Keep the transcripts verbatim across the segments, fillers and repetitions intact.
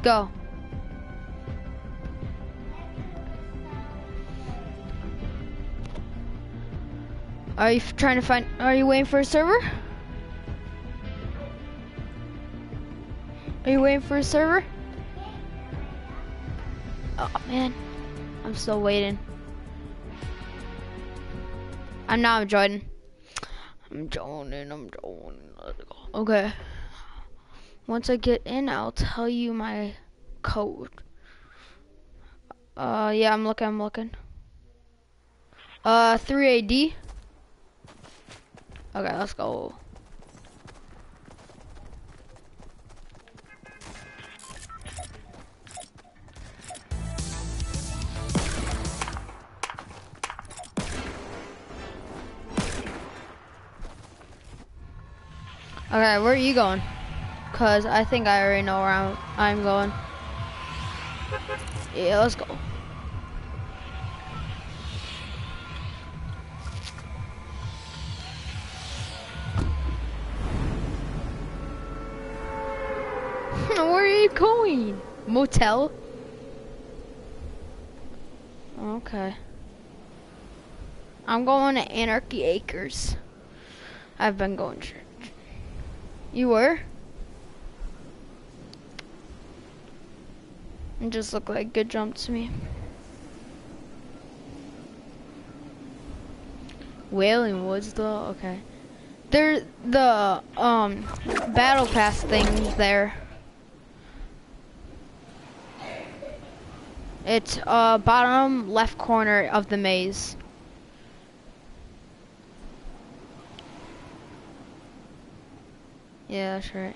Go. Are you f- trying to find, are you waiting for a server? Are you waiting for a server? Oh man, I'm still waiting. I'm now I'm joining. I'm joining, I'm joining. Let's go. Okay. Once I get in, I'll tell you my code. Uh, yeah, I'm looking, I'm looking. Uh, three A D. Okay, let's go. Okay, where are you going? Cause I think I already know where I'm, I'm going. Yeah, let's go. Where are you going? Motel? Okay. I'm going to Anarchy Acres. I've been going to church. You were? It just looked like a good jump to me. Wailing Woods though? Okay. There, the, um, Battle Pass thing's there. It's, uh, bottom left corner of the maze. Yeah, that's right.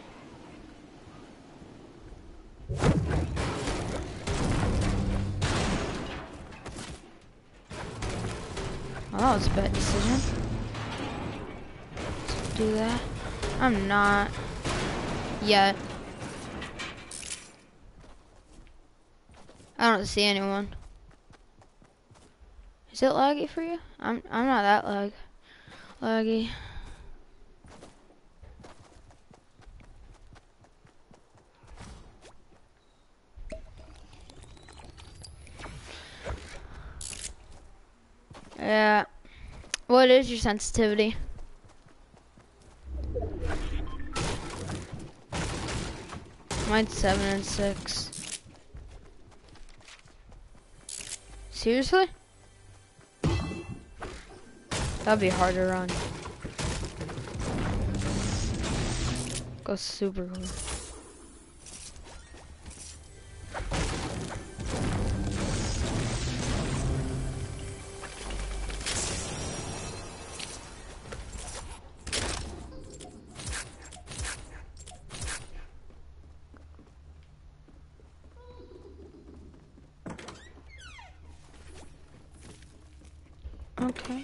Well, that was a bad decision. Let's do that. I'm not yet. I don't see anyone. Is it laggy for you? I'm I'm not that lag laggy. Yeah. What is your sensitivity? Mine's seven and six. Seriously? That'd be hard to run. Go super cool. Okay.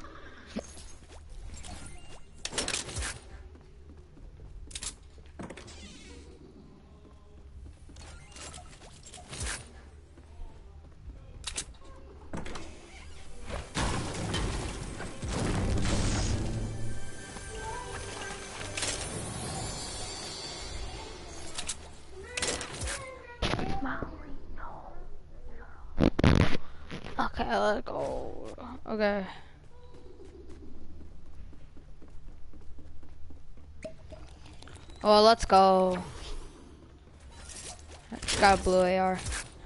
Okay, let's go. Okay. Oh, let's go. Got a blue A R.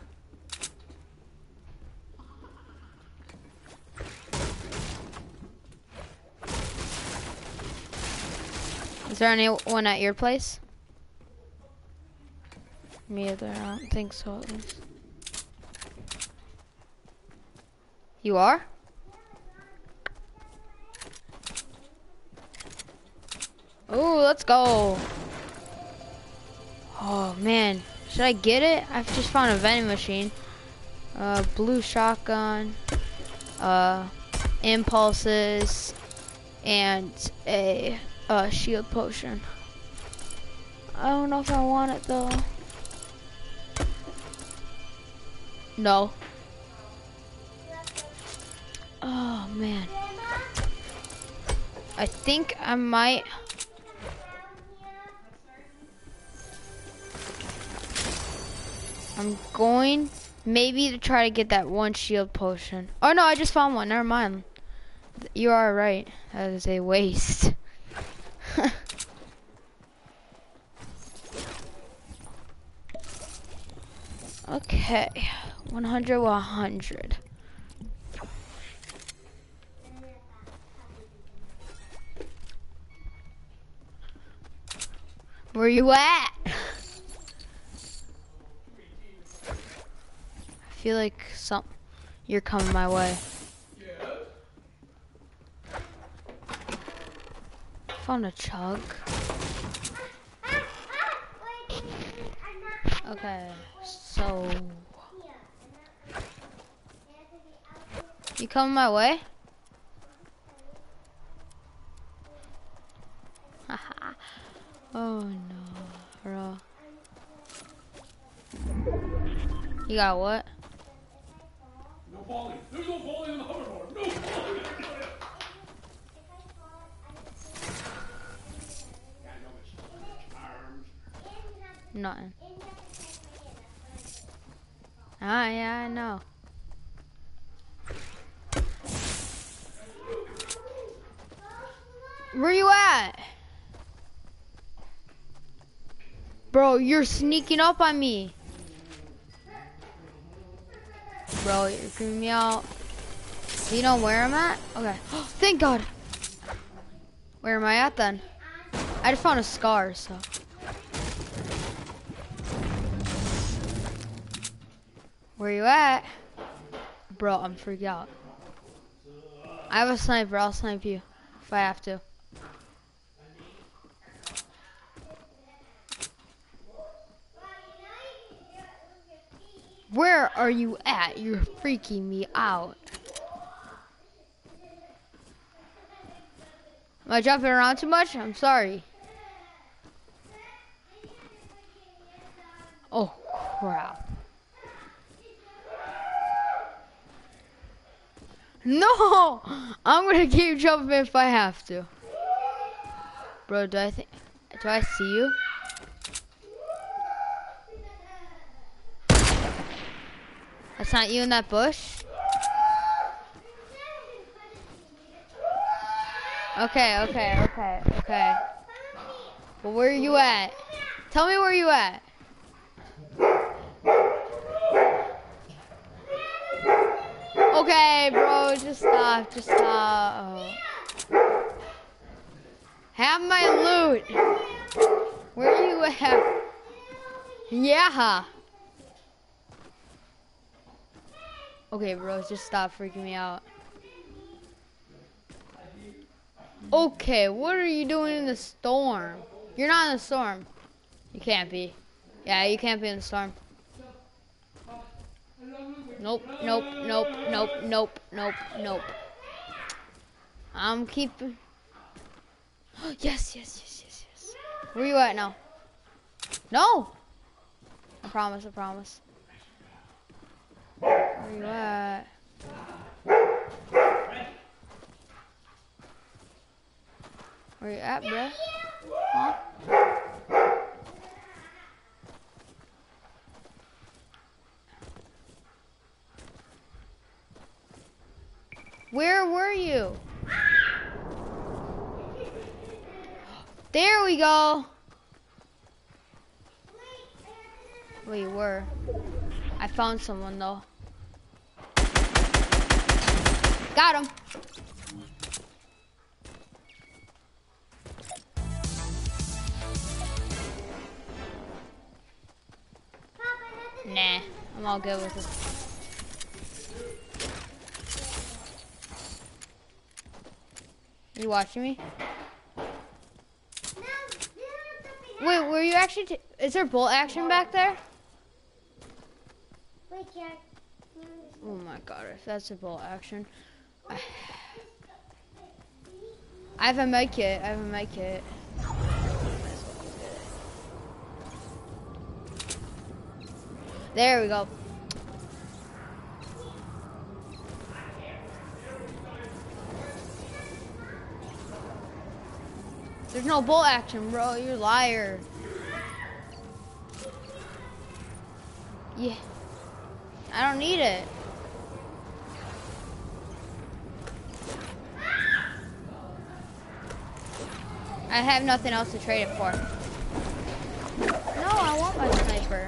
Is there anyone at your place? Me either. I don't think so, at least. You are? Oh, let's go. Oh man, should I get it? I've just found a vending machine. Uh, blue shotgun, uh, impulses, and a uh, shield potion. I don't know if I want it though. No. Oh man. I think I might. I'm going maybe to try to get that one shield potion. Oh no, I just found one. Never mind. You are right. That is a waste. Okay, one hundred, one hundred. Where you at? I feel like some you're coming my way. Found a chug. Okay, so you coming my way? Oh no, bro. You got what? No falling. There's no falling on the hoverboard. No falling. Nothing. Ah, yeah, I know. Where you at? Bro, you're sneaking up on me. Bro, you're creeping me out. Do you know where I'm at? Okay. Thank God. Where am I at then? I just found a scar, so. Where you at? Bro, I'm freaked out. I have a sniper. I'll snipe you if I have to. Where are you at? You're freaking me out. Am I jumping around too much? I'm sorry. Oh, crap. No! I'm gonna keep jumping if I have to. Bro, do I think... Do I see you? That's not you in that bush? Okay, okay, okay, okay. Well, where are you at? Tell me where you at. Okay, bro, just stop, just stop. Oh. Have my loot. Where are you at? Yeah. Okay, bro, just stop freaking me out. Okay, what are you doing in the storm? You're not in the storm. You can't be. Yeah, you can't be in the storm. Nope, nope, nope, nope, nope, nope, nope. I'm keeping... Yes, yes, yes, yes, yes. Where you at now? No! I promise, I promise. Where you at? Where you at, bro? Huh? Where were you? There we go. Where you were? I found someone though. Got him. Nah, I'm all good with it. You watching me? Wait, were you actually? T is there bolt action back there? Oh my God! If that's a bolt action, I, I have a med kit. I have a med kit. There we go. There's no bolt action, bro. You're a liar. Yeah. I don't need it. I have nothing else to trade it for. No, I want my sniper.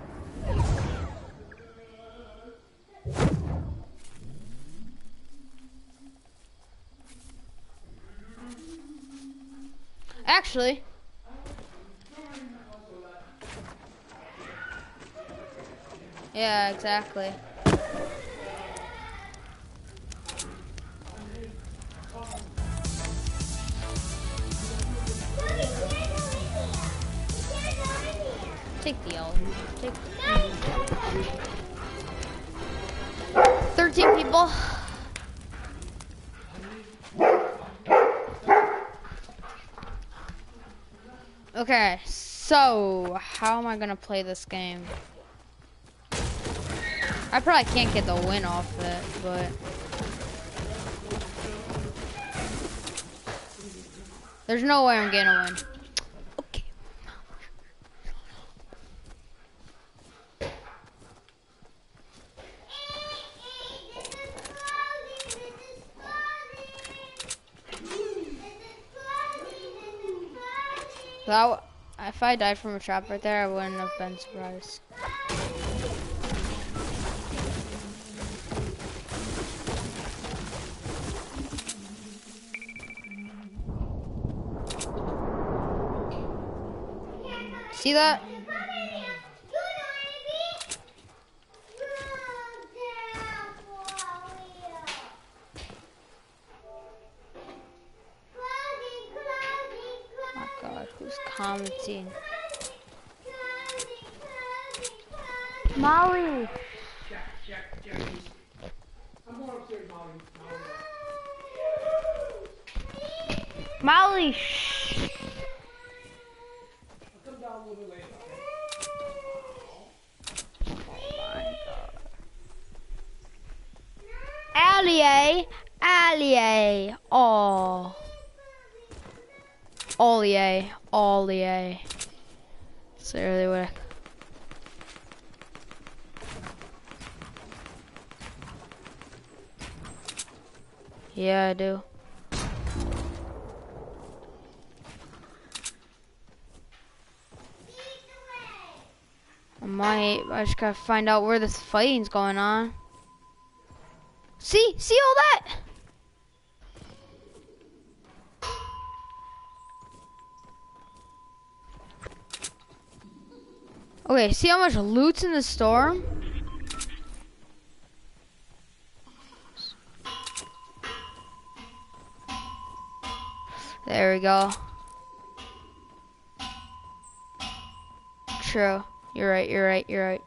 Actually, yeah, exactly. Take the L. Take thirteen people. Okay, so how am I gonna play this game? I probably can't get the win off it, but there's no way I'm getting a win. Okay. That, if I died from a trap right there, I wouldn't have been surprised. See that? Oh my God, who's commenting? Molly. Jack, Jack, Jack. I'm going upstairs, Molly. Molly. Molly, shh. I'll come down a little bit later, okay? Oh my God. Allie, Allie, oh. Ollie, Ollie. That's really what I... Yeah, I do. I might, I just gotta find out where this fighting's going on. See? See all that? Okay, see how much loot's in the storm? There we go. True. You're right, you're right, you're right.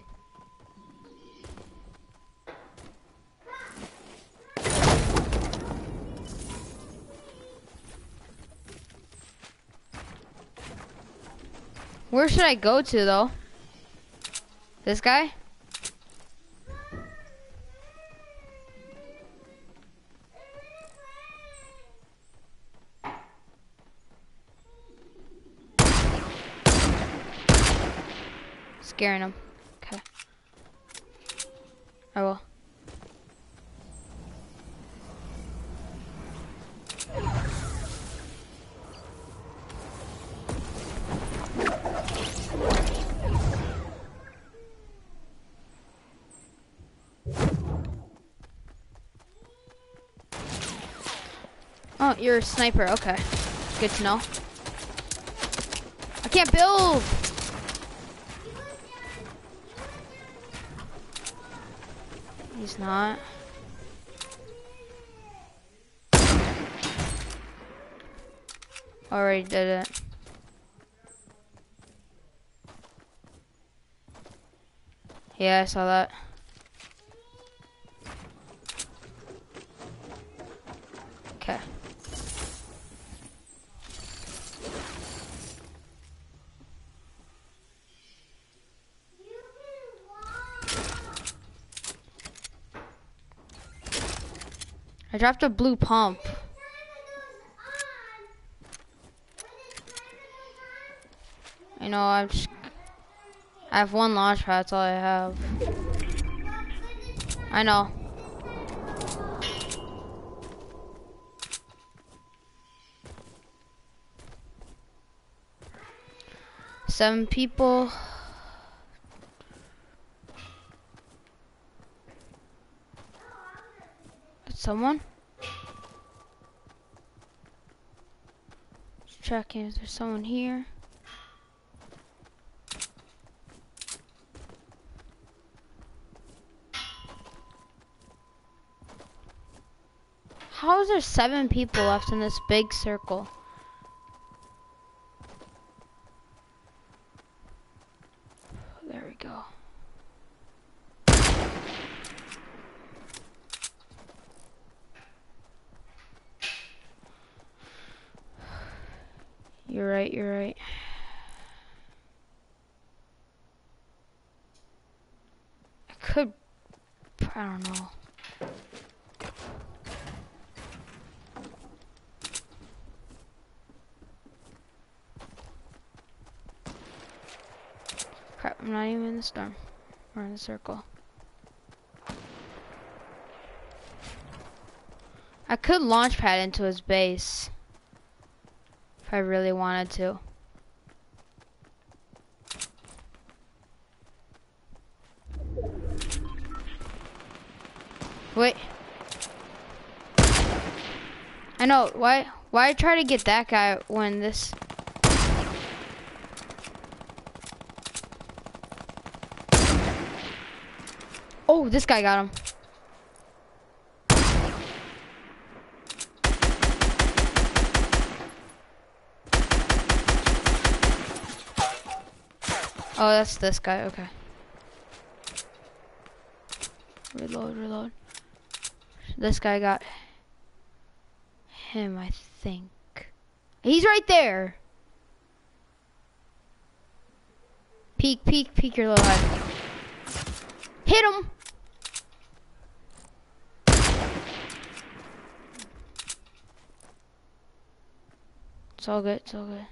Where should I go to though? This guy? Scaring him. Okay. I will. Oh, you're a sniper. Okay. Good to know. I can't build. He's not. Already did it. Yeah, I saw that. Okay. I dropped a blue pump. I know, I'm just, I have one launch pad, that's all I have. I know. Seven people. Someone? Just checking if there's someone here. How is there seven people left in this big circle? There we go. You're right, you're right. I could, I don't know. Crap, I'm not even in the storm. We're in the circle. I could launch pad into his base. If I really wanted to. Wait. I know, why why try to get that guy when this... Oh, this guy got him. Oh, that's this guy, okay. Reload, reload. This guy got him, I think. He's right there. Peek, peek, peek your little head. Hit him. It's all good, it's all good.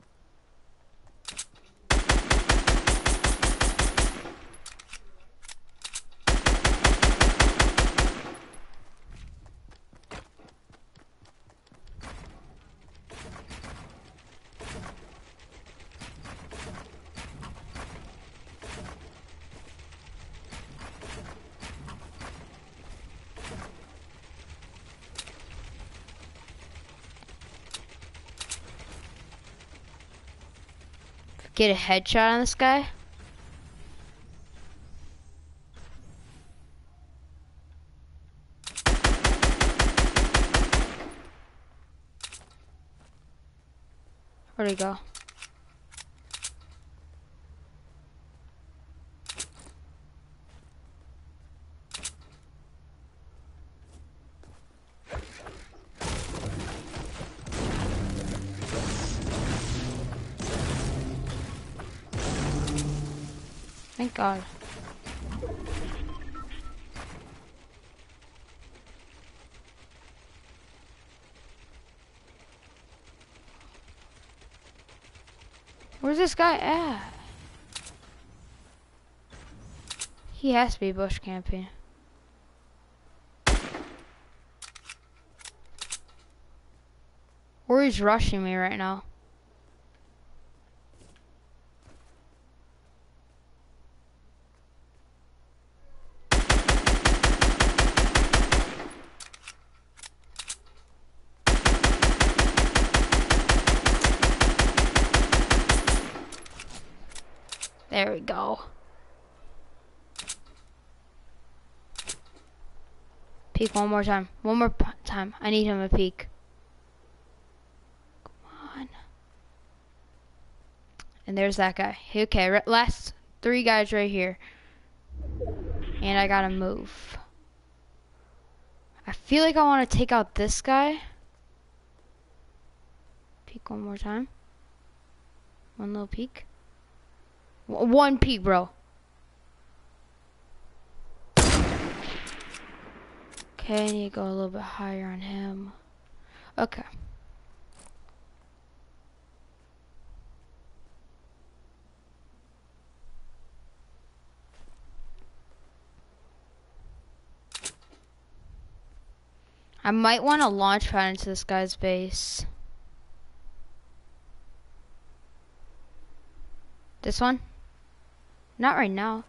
Get a headshot on this guy. Where'd he go? Thank God. Where's this guy at? He has to be bush camping. Or he's rushing me right now. There we go. Peek one more time. One more time. I need him to peek. Come on. And there's that guy. Okay, last three guys right here. And I gotta move. I feel like I want to take out this guy. Peek one more time. One little peek. One peek, bro. Okay, I need to go a little bit higher on him. Okay. I might want to launch pad into this guy's base. This one? Not right now.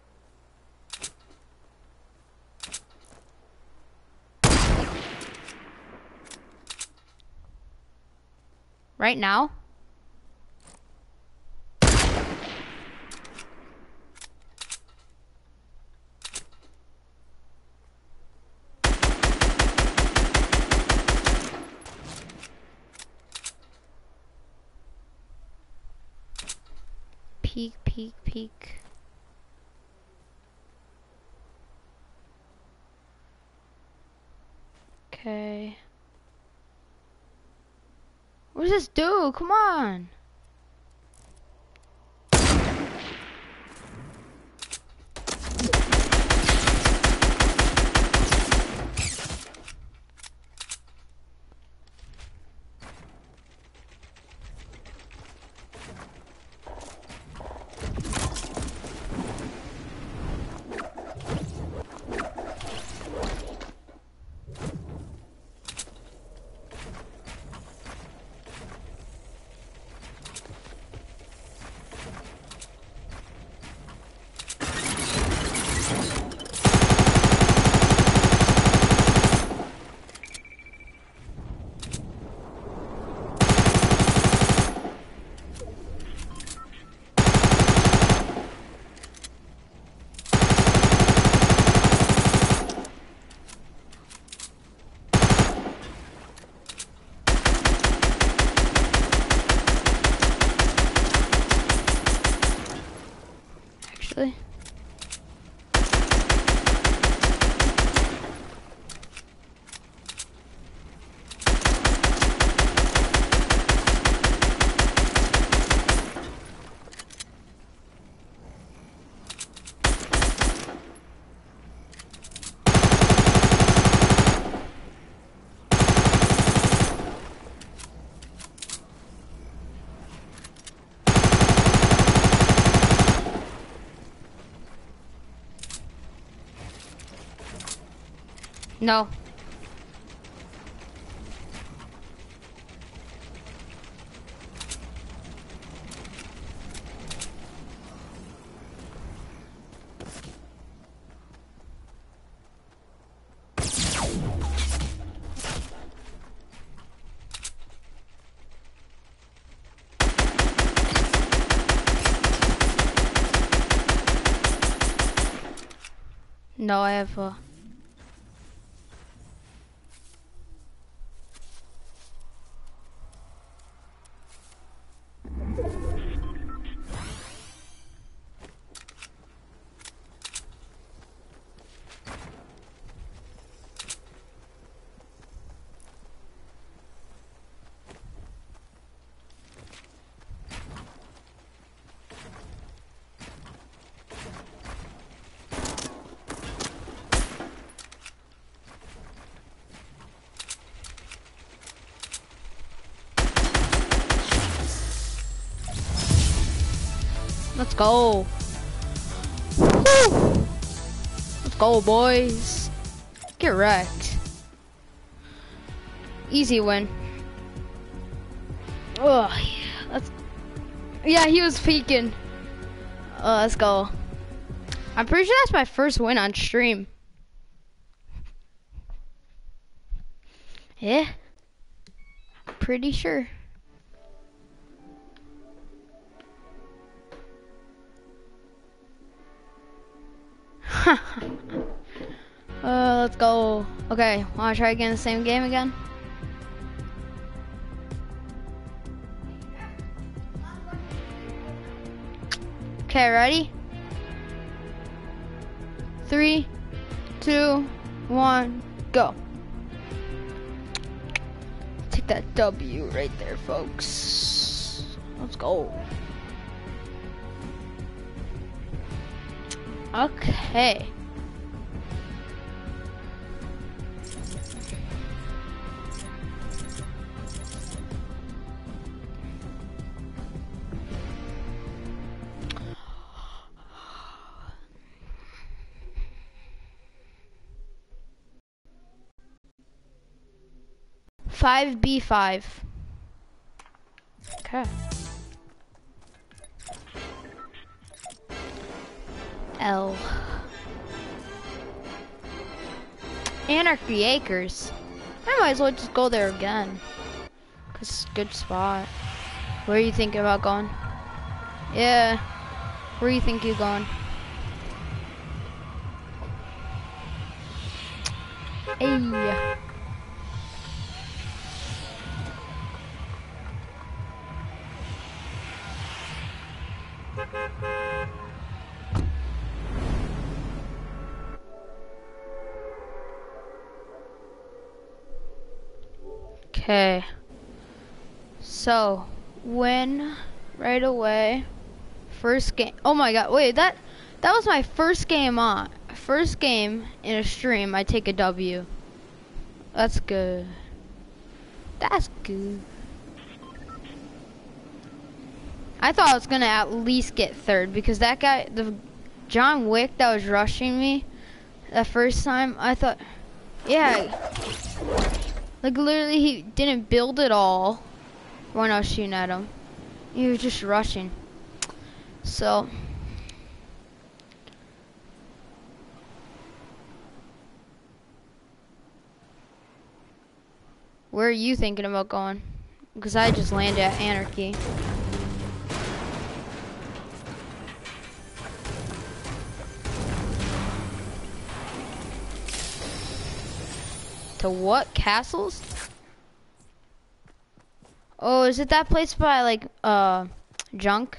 Right now? Peek, peek, peek. Okay. What does this do? Come on. Actually. No. No, I have a... Let's go. Woo. Let's go, boys. Get wrecked. Easy win. Oh, yeah. Let's. Yeah, he was peeking. Uh, let's go. I'm pretty sure that's my first win on stream. Yeah. Pretty sure. uh, let's go. Okay, wanna try again the same game again? Okay, ready? Three, two, one, go. Take that W right there, folks. Let's go. Okay. five B five. Okay. L. Anarchy Acres. I might as well just go there again. Cause it's a good spot. Where are you thinking about going? Yeah. Where do you think you're going? Hey. Okay. So, win right away. First game. Oh my god, wait, that that was my first game on. First game in a stream, I take a W. That's good. That's good. I thought I was gonna at least get third because that guy, the John Wick that was rushing me the first time, I thought, yeah, like literally he didn't build it all when I was shooting at him. He was just rushing. So, where are you thinking about going? Because I just landed at Anarchy. To what? Castles? Oh, is it that place by like uh junk?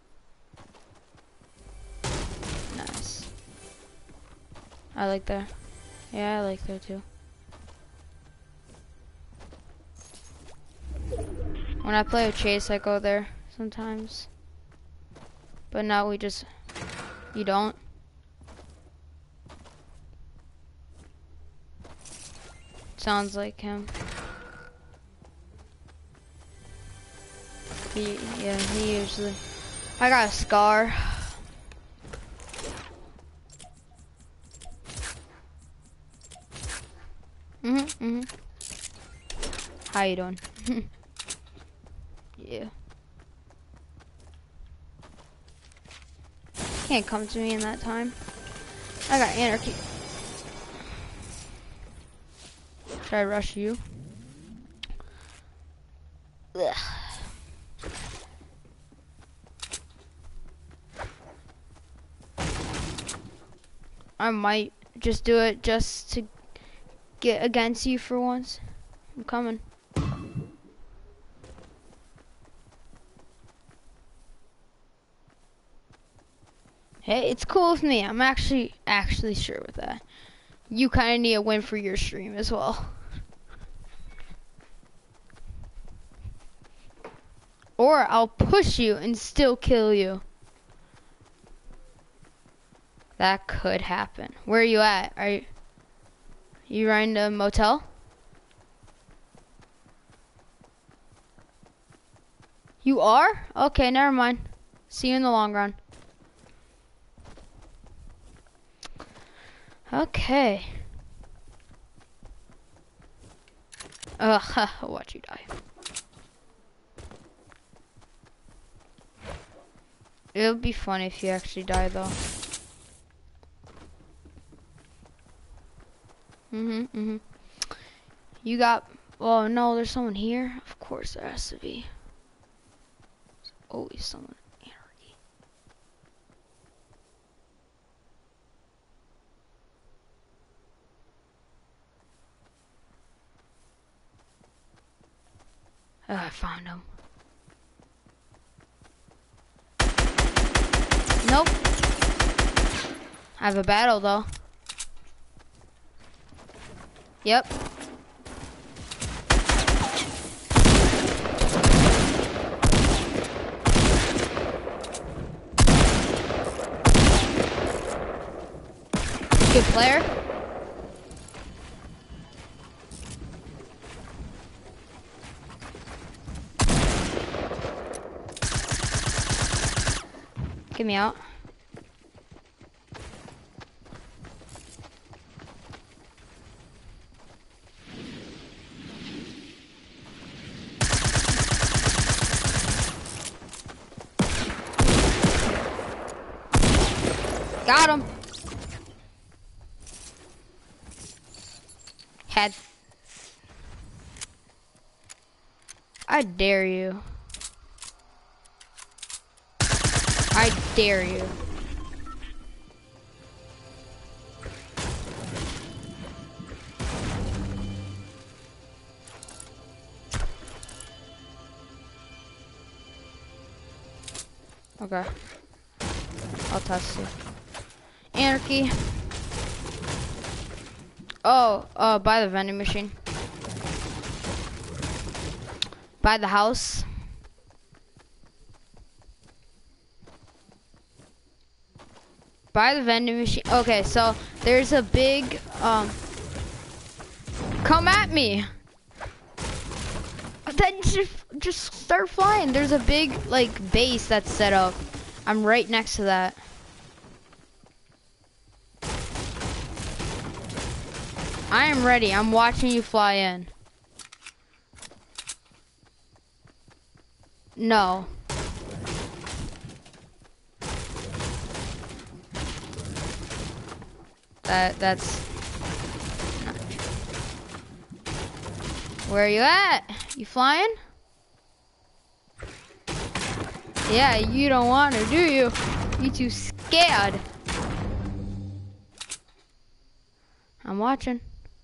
Nice. I like that. Yeah, I like that too. When I play with Chase, I go there sometimes. But now we just, you don't. Sounds like him. He, yeah, he usually. I got a scar. Mhm, mhm. How you doing? Yeah. Can't come to me in that time. I got Anarchy. Should I rush you? Ugh. I might just do it just to get against you for once. I'm coming. Hey, it's cool with me. I'm actually actually sure with that. You kind of need a win for your stream as well. Or I'll push you and still kill you. That could happen. Where are you at? Are you, you running to a motel? You are? Okay, never mind. See you in the long run. Okay. Ugh, I'll watch you die. It would be funny if you actually die though. Mhm, mhm. You got, oh no, there's someone here? Of course there has to be. There's always someone. Anarchy. Oh, I found him. Nope. I have a battle though. Yep. Good player. Get me out. Got him. Head. I dare you. I dare you. Okay. I'll test you. Anarchy. Oh, uh, by the vending machine. By the house. By the vending machine. Okay, so there's a big, um, come at me. Then just, just start flying. There's a big, like, base that's set up. I'm right next to that. I am ready. I'm watching you fly in. No. That, that's not true. Where are you at? You flying? Yeah, you don't want to, do you? You too scared. I'm watching.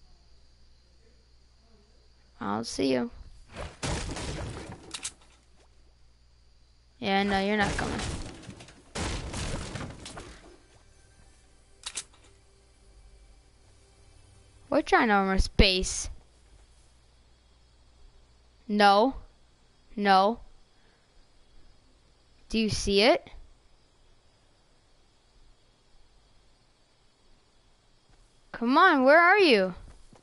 I'll see you. Yeah, no, you're not coming. What ginormous base? No. No. Do you see it? Come on, where are you?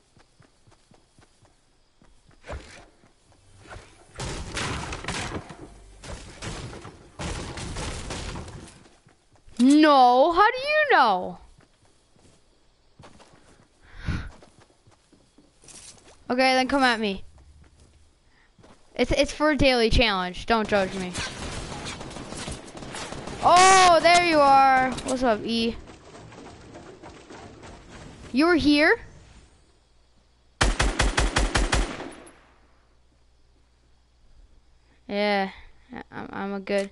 No, how do you know? Okay, then come at me. It's it's for a daily challenge. Don't judge me. Oh, there you are. What's up, E? You were here? Yeah, I'm, I'm a good.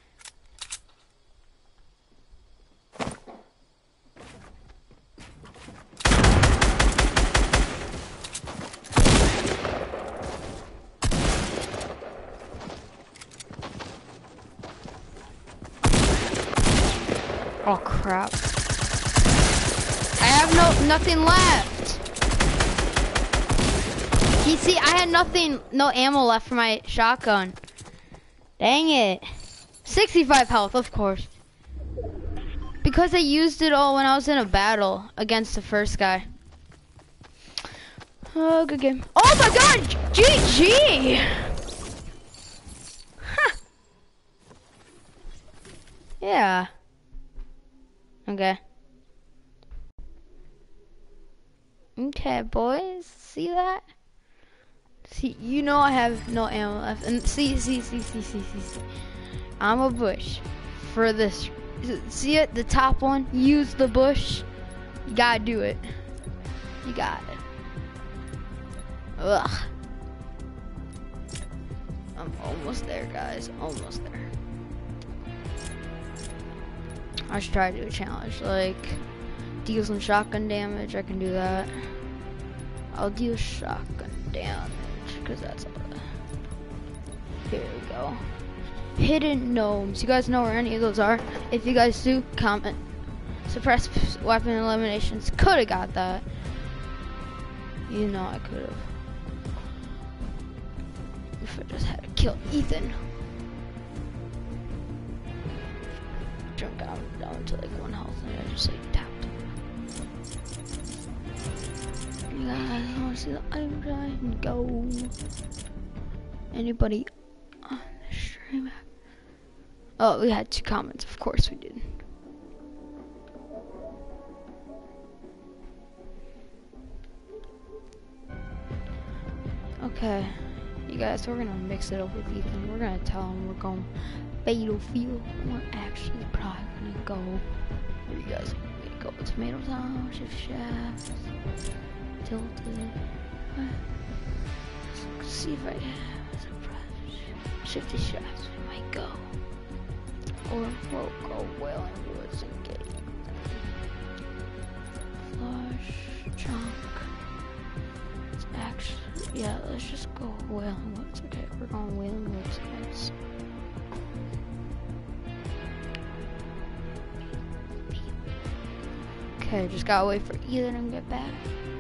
Oh crap. I have no nothing left. You see, I had nothing, no ammo left for my shotgun. Dang it. sixty-five health, of course. Because I used it all when I was in a battle against the first guy. Oh, good game. Oh my god! G G! Huh. Yeah. Okay. Okay, boys. See that? See, you know I have no ammo left. And see, see, see, see, see, see, see. I'm a bush for this. See it? The top one? Use the bush. You gotta do it. You got it. Ugh. I'm almost there, guys. Almost there. I should try to do a challenge, like deal some shotgun damage. I can do that. I'll deal shotgun damage, because that's all that. Here we go. Hidden gnomes. You guys know where any of those are? If you guys do, comment. Suppressed weapon eliminations. Could have got that. You know I could have. If I just had to kill Ethan. Jump down, down to like one health and I just like tapped. You guys wanna see the item drive? Go. Anybody on the stream? Oh, we had two comments, of course we did. Okay, you guys, we're gonna mix it up with Ethan. We're gonna tell him we're going Battlefield. We're actually probably gonna go Where you guys want me to go? Tomato Town, shift shaft, tilted. Let's see if I have shifty shafts. We might go. Or we'll go Wailing Woods and Gate. Flush, chunk. It's actually, yeah, let's just go Wailing Woods. Okay, we're going Wailing Woods, guys. Okay, just gotta wait for Ethan to get back.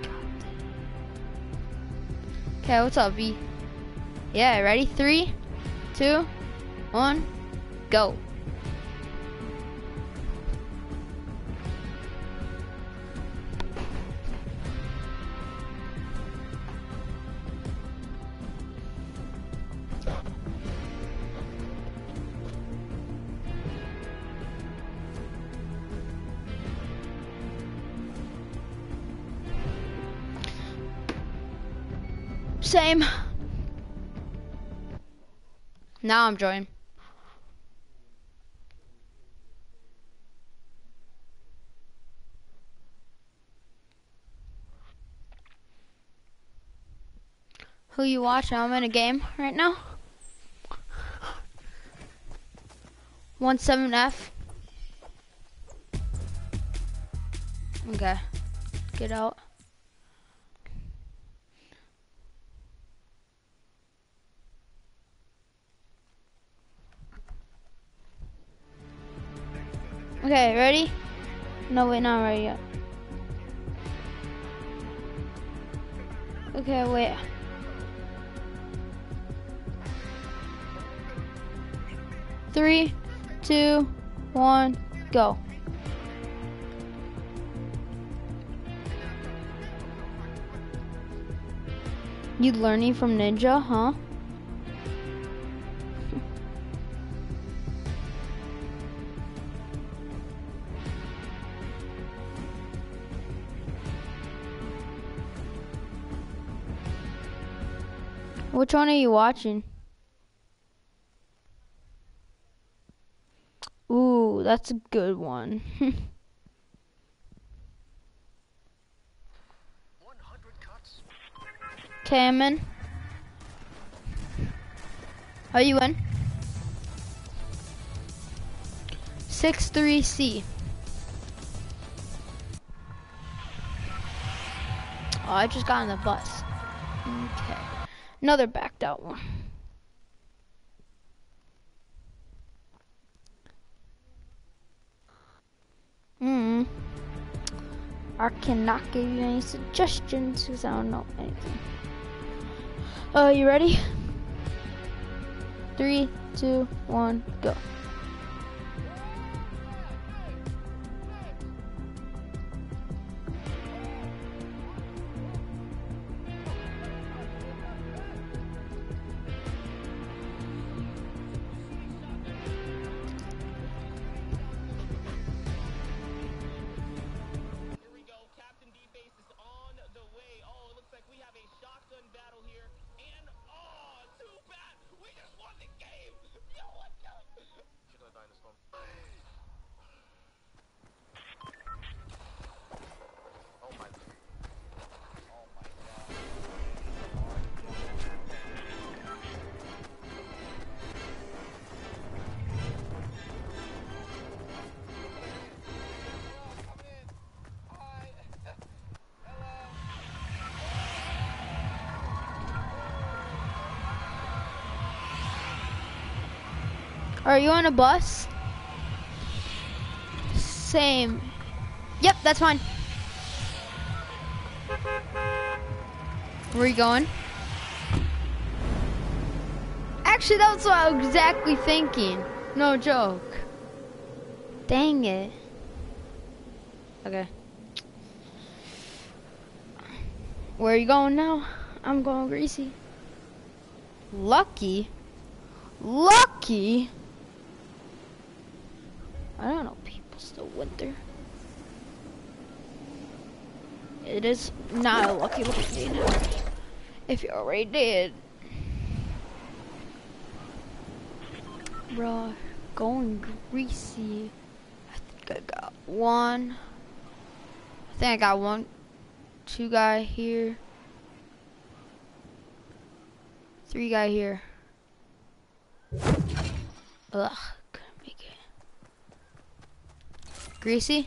Okay, what's up, V? Yeah, ready? Three, two, one, go. Same. Now I'm joining. Who you watching? I'm in a game right now. one seven F. Okay. Get out. Okay, ready? No, wait, not ready yet. Okay, wait. Three, two, one, go. You learning from Ninja, huh? Which one are you watching? Ooh, that's a good one. Okay, I'm in. Are you in? six three C. Oh, I just got on the bus. Okay. Another backed out one. Hmm. I cannot give you any suggestions because I don't know anything. Uh, you ready? Three, two, one, go. Are you on a bus? Same. Yep, that's fine. Where are you going? Actually, that's what I was exactly thinking. No joke. Dang it. Okay. Where are you going now? I'm going Greasy. Lucky? Lucky? I don't know, people still went there. It is not a lucky location if you already did. Bro, going Greasy. I think I got one. I think I got one, two guy here. Three guy here. Ugh, couldn't make it. Greasy?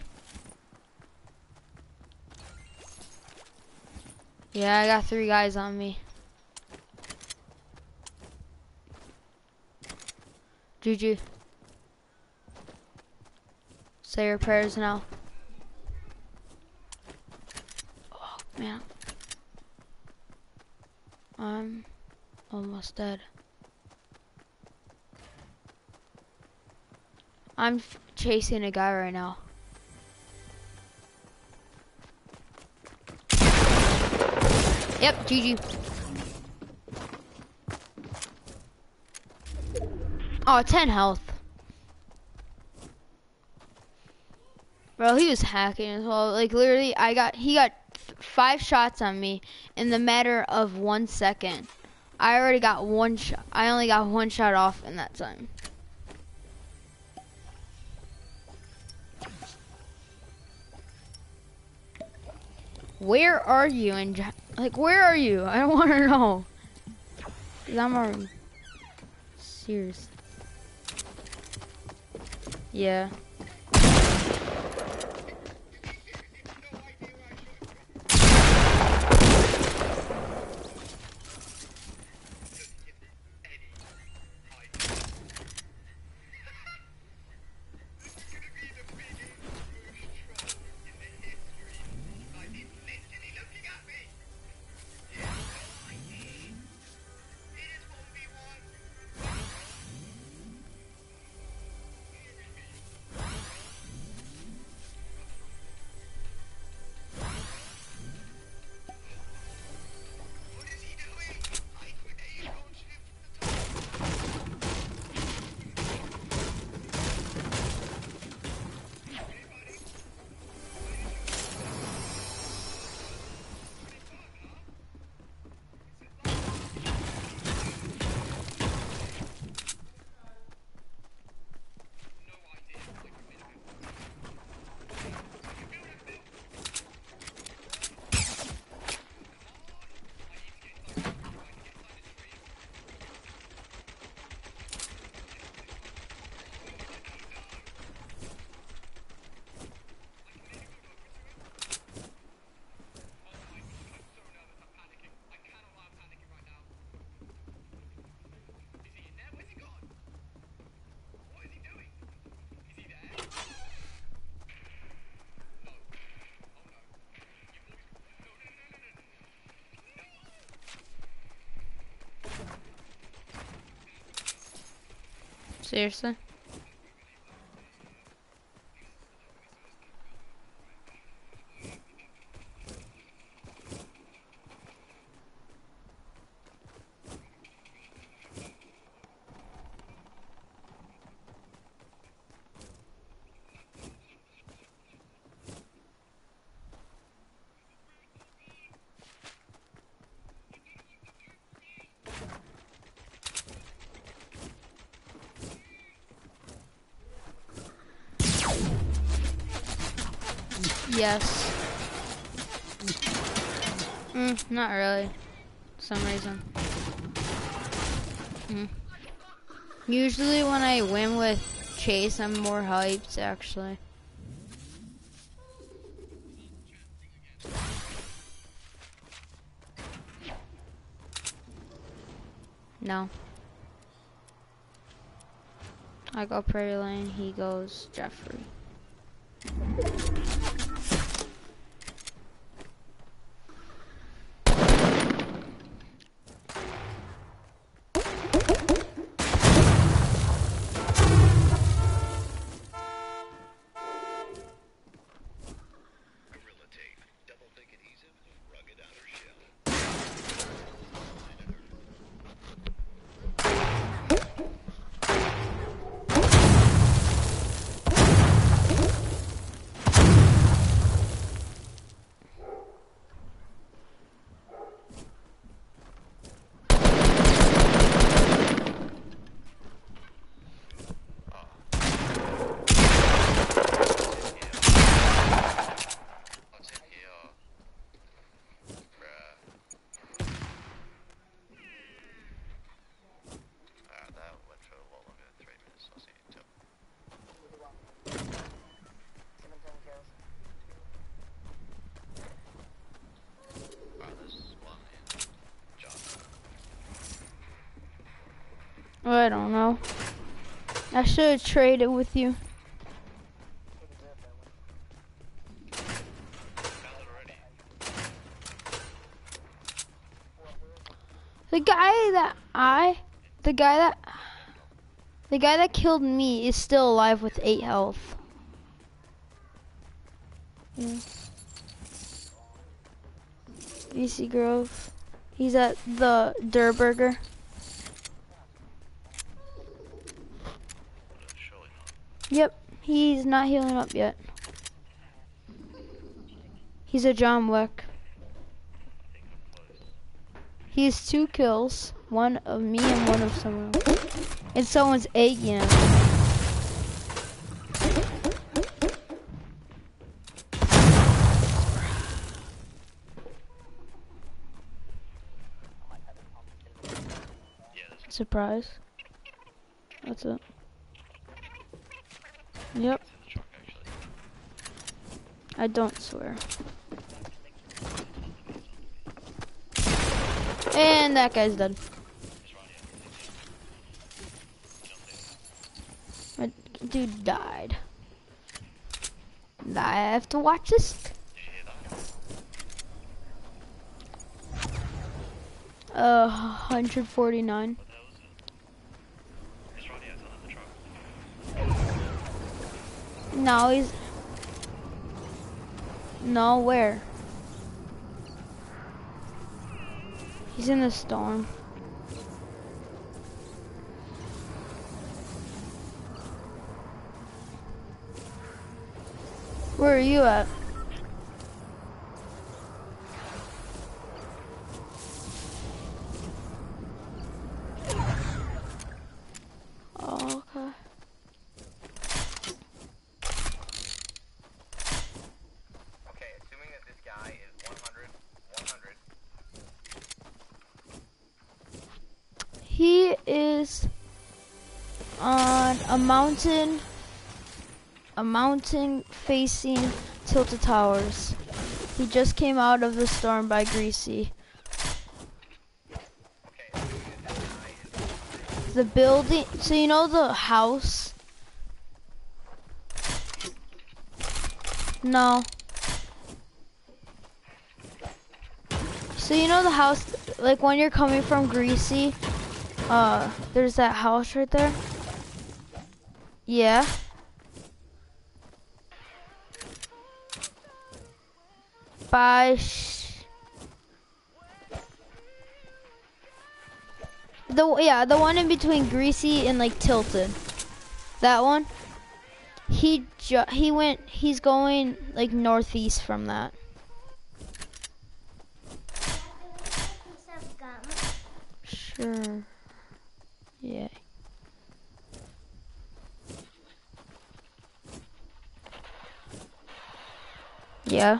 Yeah, I got three guys on me. Juju. Say your prayers now. Oh, man. I'm almost dead. I'm f chasing a guy right now. Yep, G G. Oh, ten health. Bro, he was hacking as well. Like literally, I got he got five shots on me in the matter of one second. I already got one shot. I only got one shot off in that time. Where are you? And like, where are you? I don't want to know. Cause I'm already serious. Yeah. Seriously? Yes. Mm, not really. For some reason. Mm. Usually when I win with Chase, I'm more hyped, actually. No. I go Prairie Lane, he goes Jeffrey. I don't know. I should have traded with you. The guy that I, the guy that, the guy that killed me is still alive with eight health. Yeah. B C Grove. He's at the Durr Burger. Yep, he's not healing up yet. He's a John Wick. He has two kills, one of me and one of someone else. And someone's egging him. Surprise. What's up? Yep. I don't swear. And that guy's dead. My dude died. I have to watch this. Uh, one hundred forty-nine. No, he's... No, where? He's in the storm. Where are you at? Oh, okay. Okay, assuming that this guy is one hundred, one hundred. He is on a mountain, a mountain facing Tilted Towers. He just came out of the storm by Greasy. Okay, assuming that this guy is The building, so you know the house? No. So you know the house, like when you're coming from Greasy, uh, there's that house right there? Yeah. By sh the yeah, the one in between Greasy and like Tilted. That one. He ju he went. He's going like northeast from that. Sure. Yeah. Yeah.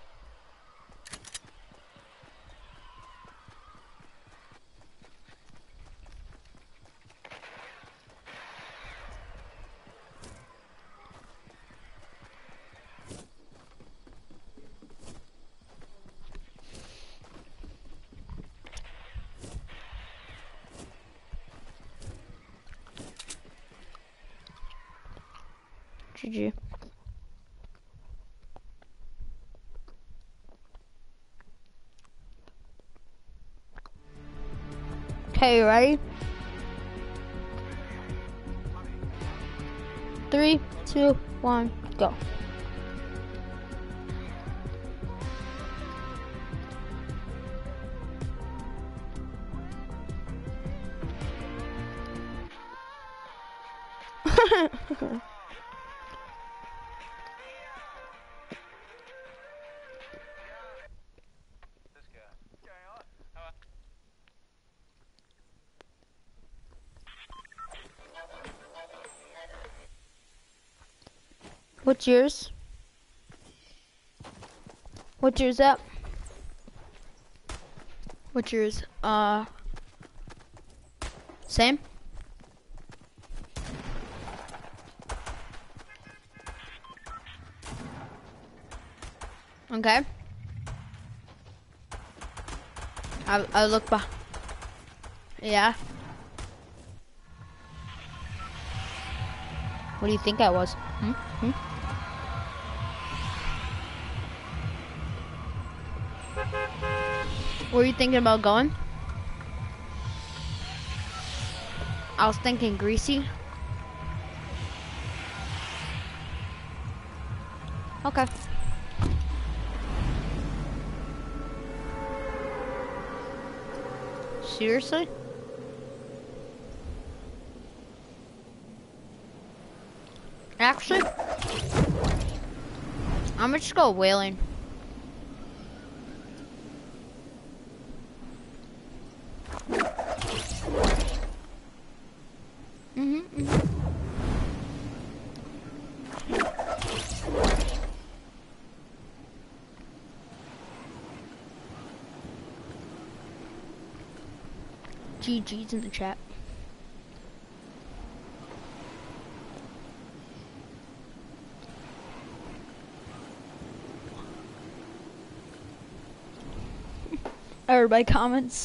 G G. Okay, you ready? Three, two, one, go. this guy. What's going on? How about What's yours? What's yours up? What's yours? Uh, same? Okay. I'll, I'll look back. Yeah. What do you think I was? Hmm? Hmm? Were you thinking about going? I was thinking Greasy. Okay. Seriously? Actually, I'm gonna just go whaling. Mm-hmm, mm-hmm. G G's in the chat. Everybody comments.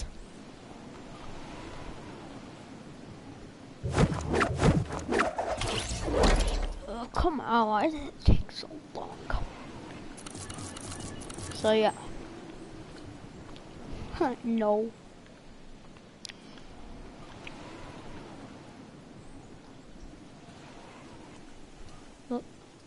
Oh, come on, why did it take so long? So yeah. No. Look.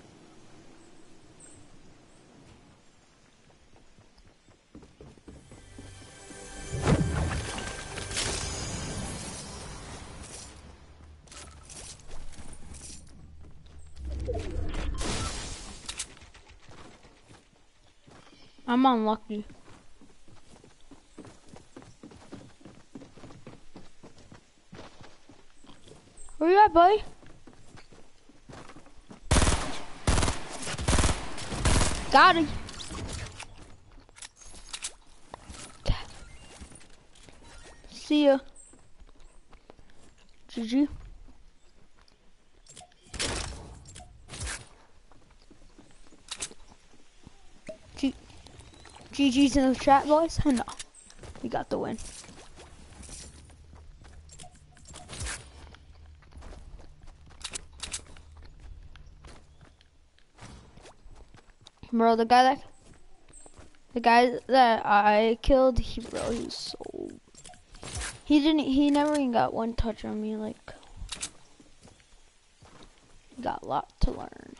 I'm unlucky. Where you at, buddy? Got him. See ya. G G. G GG's in the chat, boys. No, we got the win. Bro, the guy that the guy that I killed, he bro, he was so he didn't he never even got one touch on me. Like, he got a lot to learn.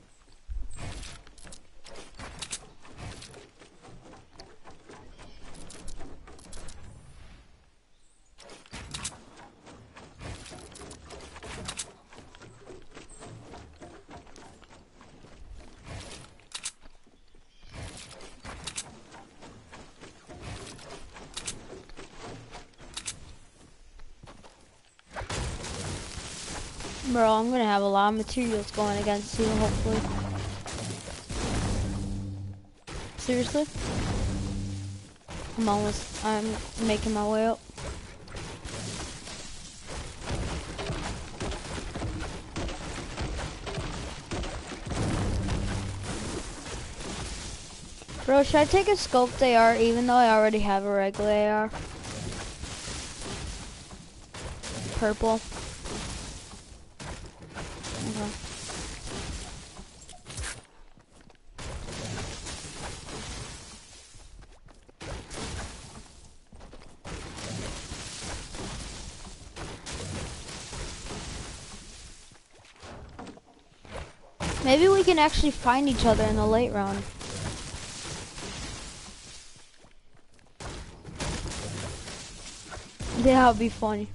Bro, I'm gonna have a lot of materials going against you, hopefully. Seriously? I'm almost, I'm making my way up. Bro, should I take a scoped A R even though I already have a regular A R? Purple. Okay. Maybe we can actually find each other in the late round. Yeah, that would be funny.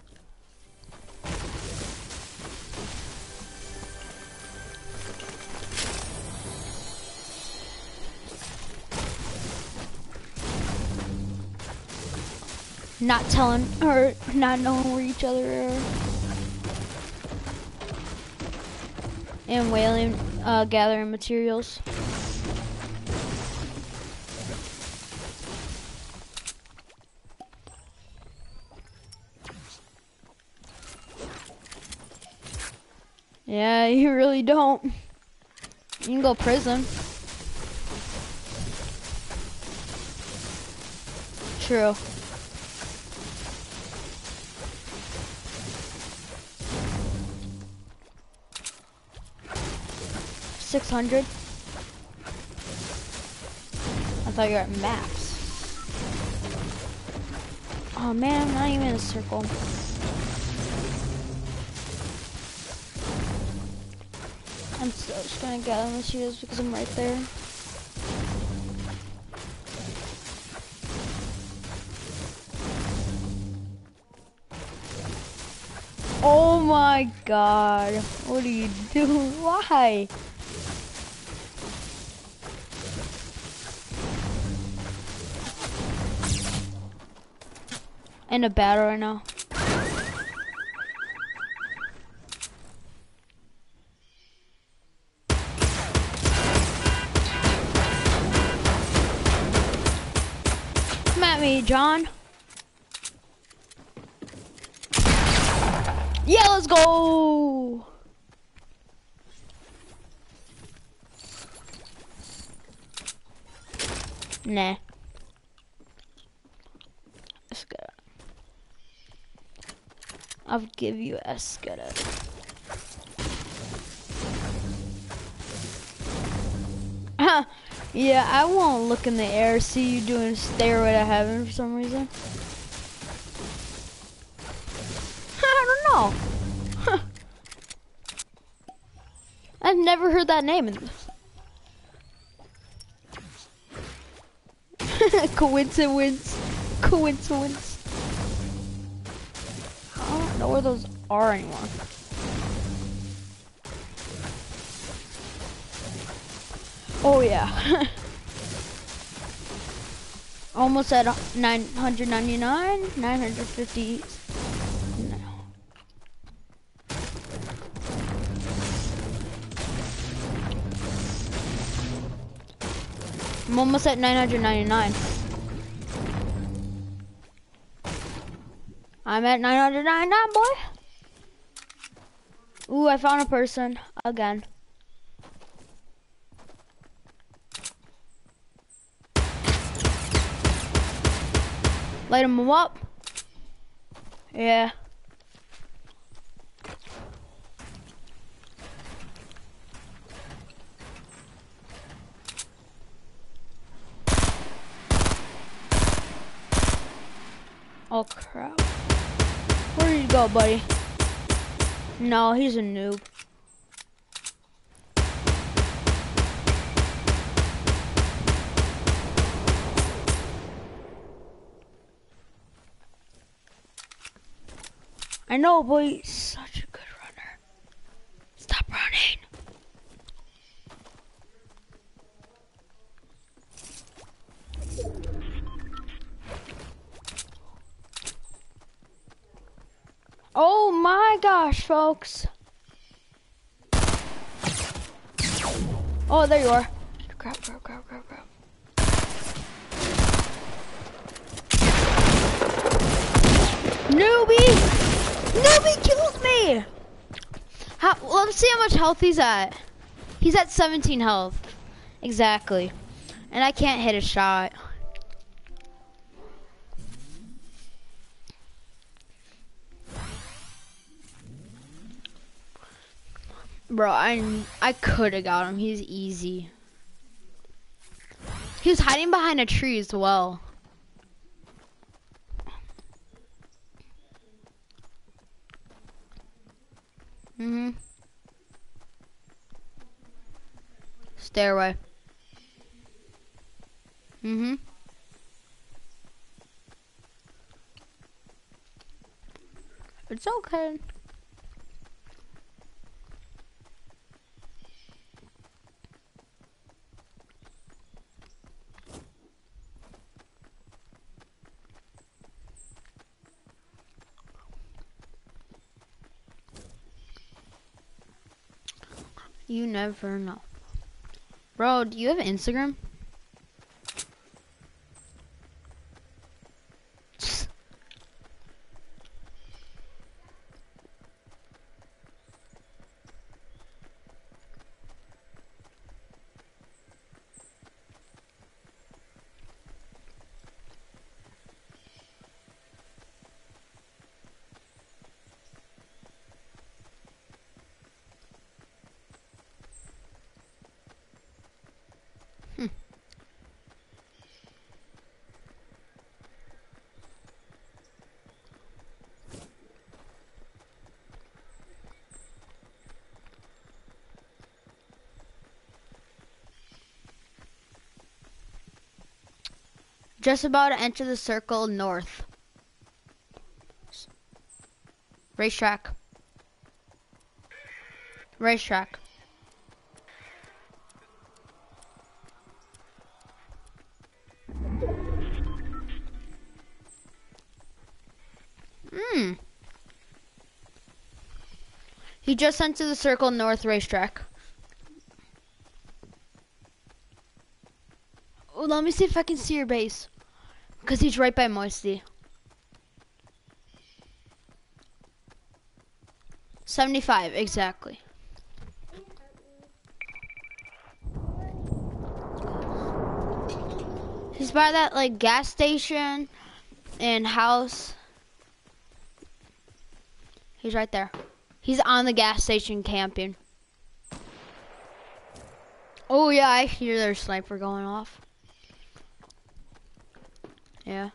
Not telling or not knowing where each other are. And whaling, uh, gathering materials. Yeah, you really don't. You can go prison. True. six hundred? I thought you were at max. Oh man, I'm not even in a circle. I'm still just gonna get on the shields because I'm right there. Oh my god. What are you doing? Why? In a battle right now. Come at me, John. Yeah, let's go. Nah. Escada. I'll give you Escada. Yeah, I won't look in the air, see you doing Stairway to Heaven for some reason. I don't know. I've never heard that name. Coincidence. Coincidence. I don't know where those are anymore. Oh yeah. Almost at nine hundred ninety-nine, nine hundred fifty. No. I'm almost at nine hundred ninety-nine. I'm at nine hundred ninety-nine, boy. Ooh, I found a person again. Light him up. Yeah. Oh crap. Where did you go, buddy? No, he's a noob. I know, but he's such a good runner. Stop running. Oh my gosh, folks. Oh, there you are. Crap, crap, crap, crap, crap. Newbie! Newbie killed me! How, let's see how much health he's at. He's at seventeen health. Exactly. And I can't hit a shot. Bro, I, I could have got him. He's easy. He was hiding behind a tree as well. Mm-hmm. Stairway. Mm-hmm. It's okay. You never know. Bro, do you have Instagram? Just about to enter the circle north. Racetrack. Racetrack. Hmm. He just entered the circle north racetrack. Oh, let me see if I can see your base. Because he's right by Moisty. seventy-five, exactly. He's by that like gas station and house. He's right there. He's on the gas station camping. Oh yeah, I hear their sniper going off. Yeah.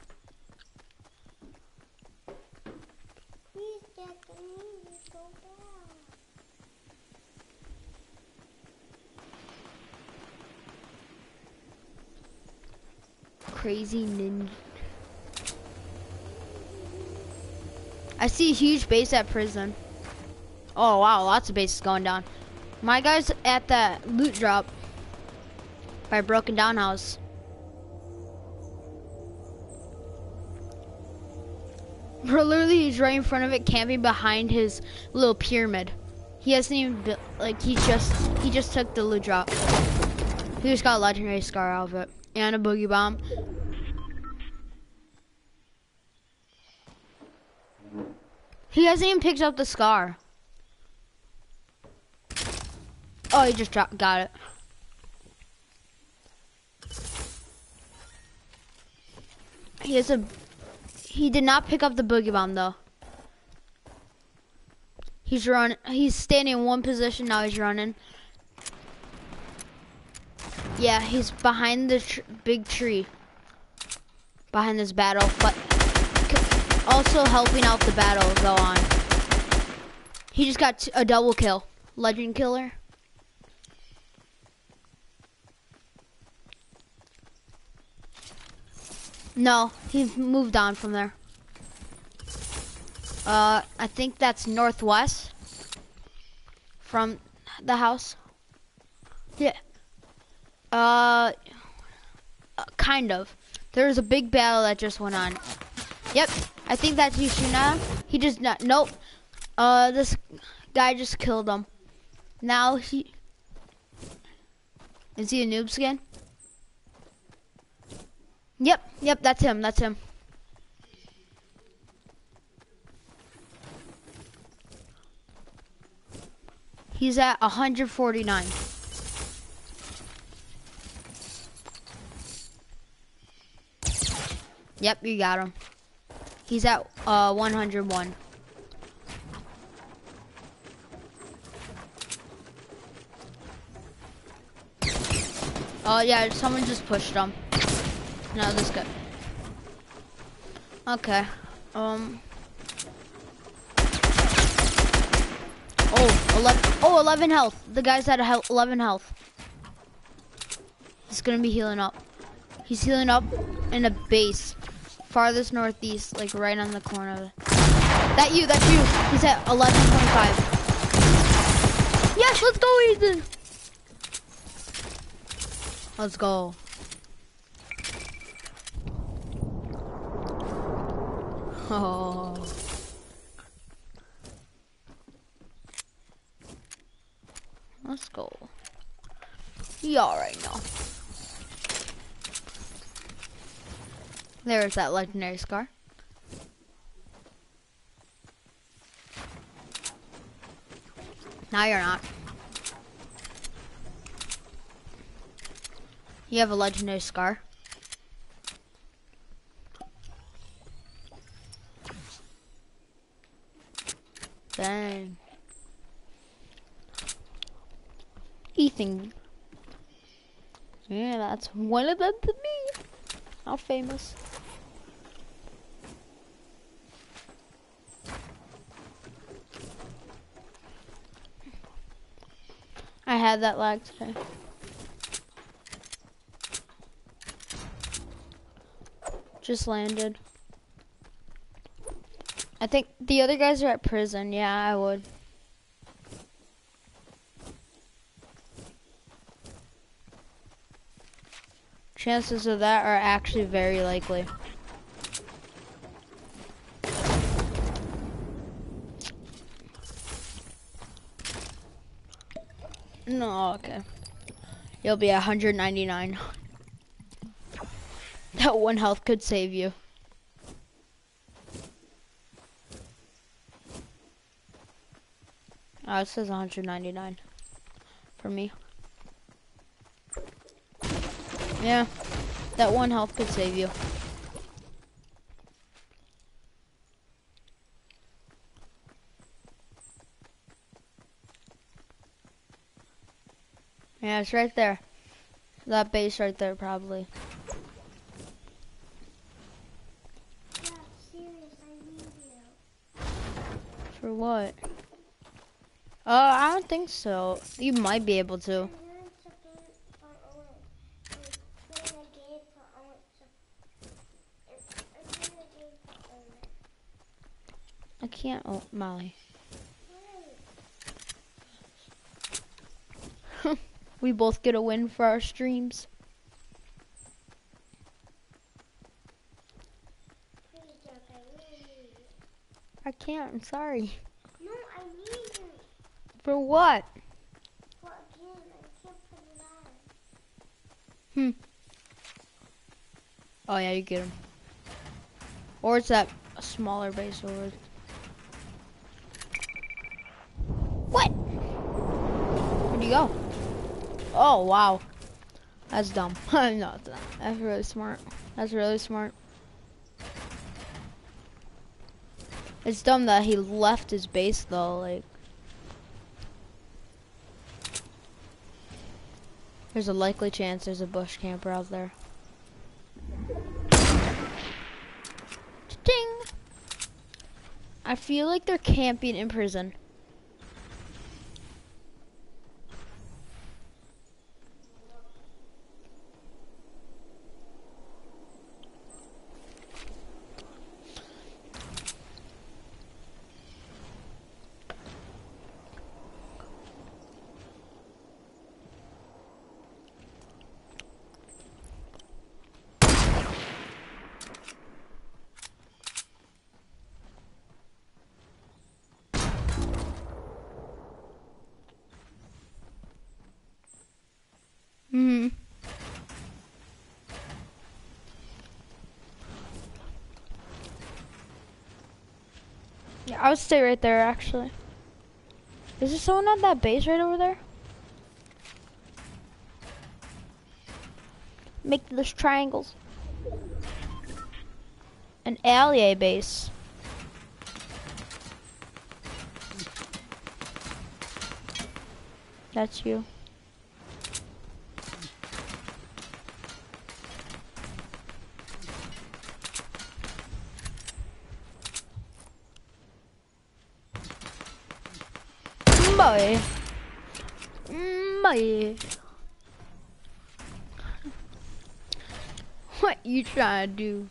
Crazy ninja. I see a huge base at prison. Oh wow, lots of bases going down. My guy's at that loot drop by Broken Down House. Bro, literally he's right in front of it, camping behind his little pyramid. He hasn't even built, like he just he just took the loot drop. He just got a legendary scar out of it and a boogie bomb. He hasn't even picked up the scar. Oh, he just dropped, got it. He has a, he did not pick up the boogie bomb though. He's run, he's standing in one position, now he's running. Yeah, he's behind the tr big tree. Behind this battle, but also helping out the battle go on. He just got t a double kill. Legend killer. No, he moved on from there. Uh, I think that's northwest from the house. Yeah. Uh, uh, kind of. There was a big battle that just went on. Yep, I think that's Yushina. He just not. Nope. Uh, this guy just killed him. Now he is he a noob skin? Yep, yep, that's him. That's him. He's at one hundred forty-nine. Yep, you got him. He's at uh, one hundred one. Oh yeah, someone just pushed him. No, this guy. Okay. Um. Oh, eleven. Oh, eleven health. The guy's at a health, eleven health. He's gonna be healing up. He's healing up in a base, farthest northeast, like right on the corner of it. That you, that's you. He's at eleven twenty-five. Yes, let's go, Ethan. Let's go. Oh. Let's go. You all right now? There's that legendary scar. Now you're not. You have a legendary scar. Dang. Ethan. Yeah, that's one of them to me. How famous. I had that lag today. Just landed. I think the other guys are at prison. Yeah, I would. Chances of that are actually very likely. No, okay. You'll be at one hundred ninety-nine. That one health could save you. Oh, it says one hundred ninety-nine for me. Yeah, that one health could save you. Yeah, it's right there. That base right there, probably. Yeah, serious, I need you. For what? Uh, I don't think so. You might be able to. I'm doing something for Owen. I'm doing a game for Owen. So I'm doing a game for Owen. I can't, oh, Molly. Wait. We both get a win for our streams. Please, Jack, I really need you. I can't, I'm sorry. No, I need you. For what? For a game, I can't put it on. Hmm. Oh yeah, you get him. Or it's that smaller base over. What? Where'd you go? Oh wow. That's dumb. No, it's not. That's really smart. That's really smart. It's dumb that he left his base though, like. There's a likely chance there's a bush camper out there. Ding! I feel like they're camping in prison. Hmm. Yeah, I would stay right there actually. Is there someone at that base right over there? Make those triangles. An allier base. That's you. Boy. Boy. What you trying to do?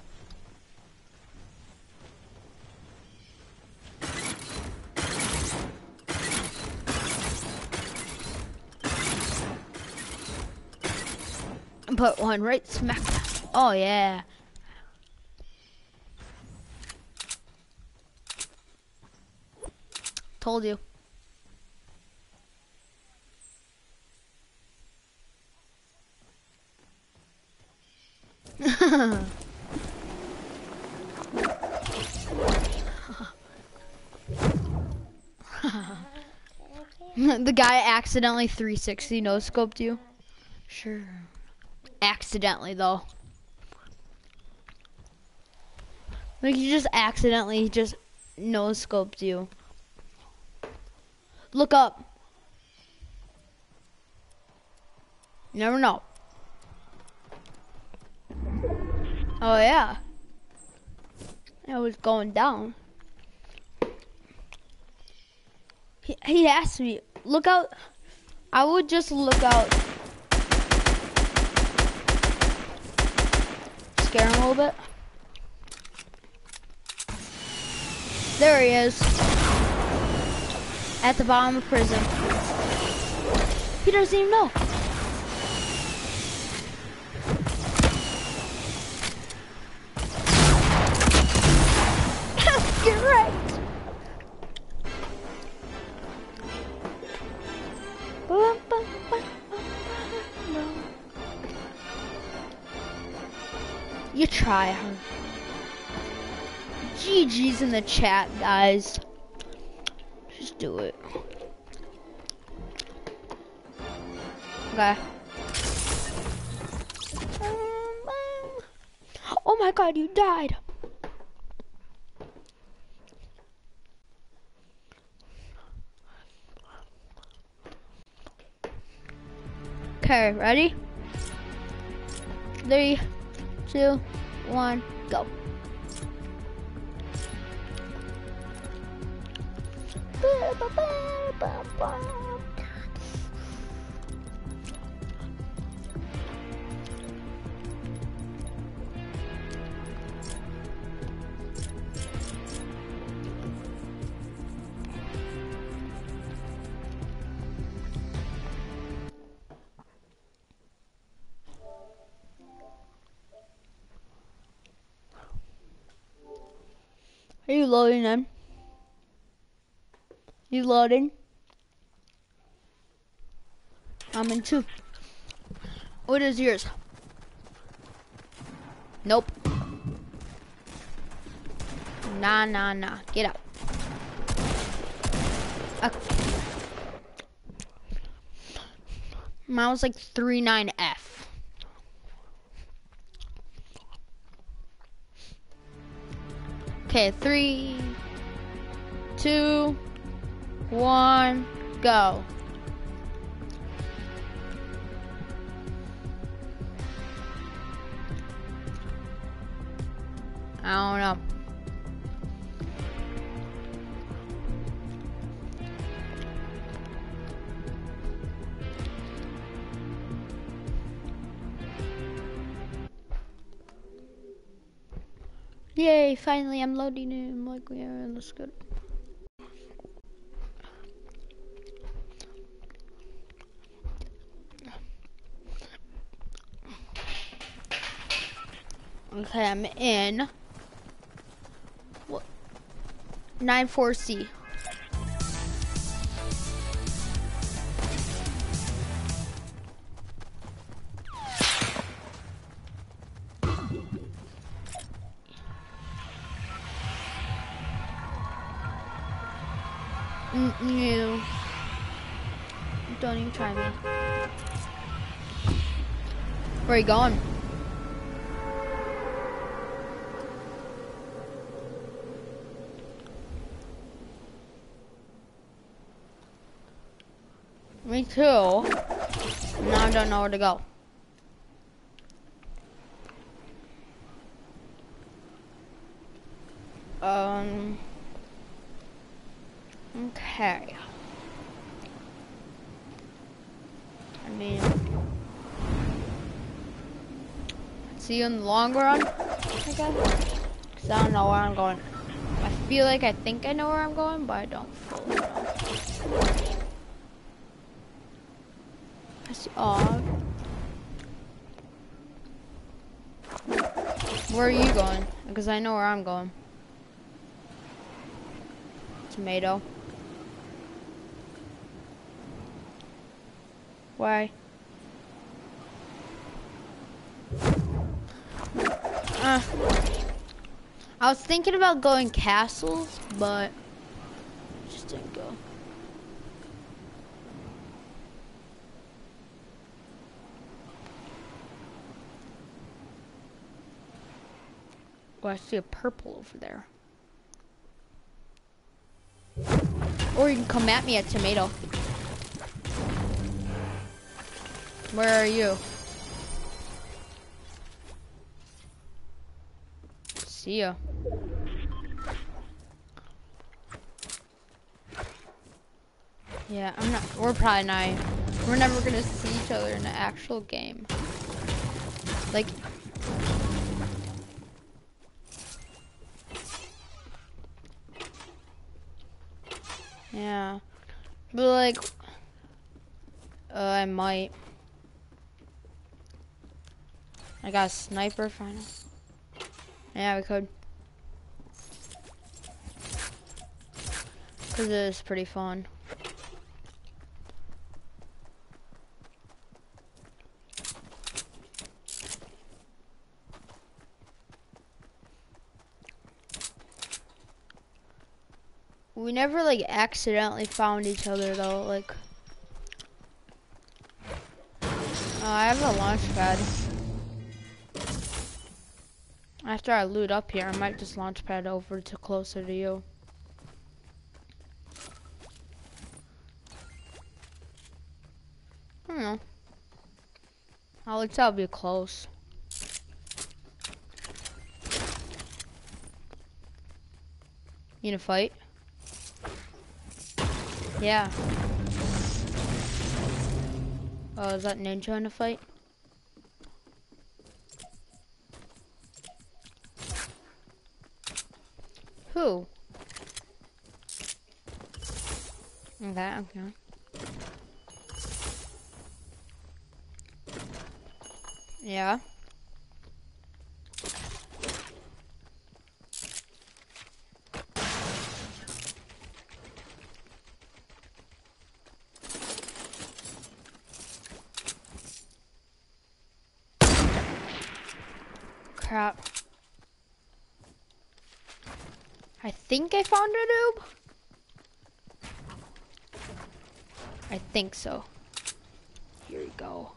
Put one right smack. Oh yeah. Told you. The guy accidentally three sixty no scoped you. Sure. Accidentally though. Like you just accidentally just no scoped you. Look up. You never know. Oh yeah. It was going down. He, he asked me, look out. I would just look out. Scare him a little bit. There he is. At the bottom of prison. He doesn't even know. Get right. You try hard. G G's in the chat, guys. Just do it. Okay. Oh my god, you died. Okay, ready? Three, two, one, go. Are you loading them? You loading? I'm in two. What is yours? Nope. Nah, nah, nah. Get out. Okay. Mine was like three nine F. Okay, three, two, one, go. I don't know. Yay, finally I'm loading it. I'm like, yeah, that's good. Okay, I'm in. What? nine four C. You don't even try me. Where are you going? Me too. Now I don't know where to go. Um. Okay. I mean, see you in the long run, I guess. Cause I don't know where I'm going. I feel like I think I know where I'm going, but I don't fully know. I see. Oh. Where are you going? Because I know where I'm going. Tomato. Why? Uh, I was thinking about going castles, but just didn't go. Oh, I see a purple over there. Or you can come at me at tomato. Where are you? See ya. Yeah, I'm not, we're probably not, we're never gonna see each other in an actual game. Like, Yeah. But like, uh, I might. I got a sniper final. Yeah, we could. Cause it is pretty fun. We never like accidentally found each other though, like. Oh, I have a launch pad. After I loot up here, I might just launch pad over to closer to you. I don't know. I'll like that'll be close. You gonna fight? Yeah. Oh, is that Ninja in a fight? Who? Okay, okay. Yeah. Crap. I think I found a noob. I think so. Here we go.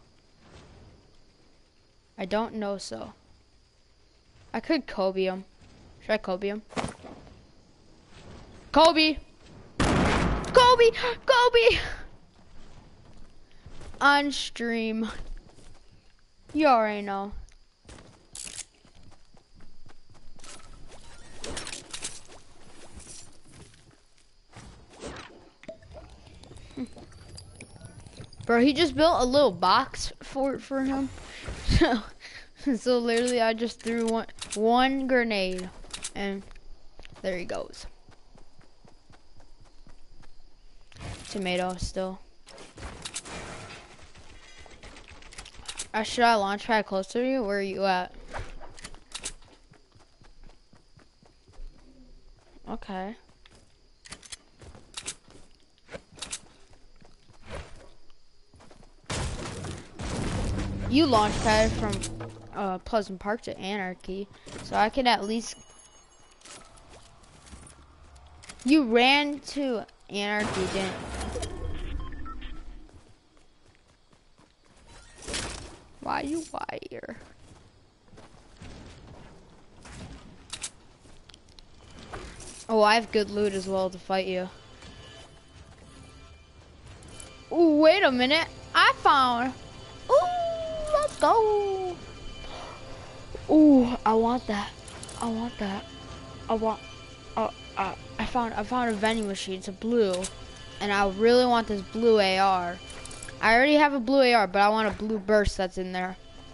I don't know so. I could Kobe him. Should I Kobe him? Kobe! Kobe! Kobe! On stream. You already know. Bro, he just built a little box for for him. So, so literally, I just threw one one grenade, and there he goes. Tomato still. Uh, should I launch pad closer to you? Where are you at? Okay. You launch pad from uh, Pleasant Park to Anarchy, so I could at least. You ran to Anarchy, didn't you? Why you wire? Oh, I have good loot as well to fight you. Ooh, wait a minute! I found. Ooh, let's go! Ooh, I want that. I want that. I want. Uh, uh, I found. I found a vending machine. It's a blue, and I really want this blue A R. I already have a blue A R, but I want a blue burst that's in there.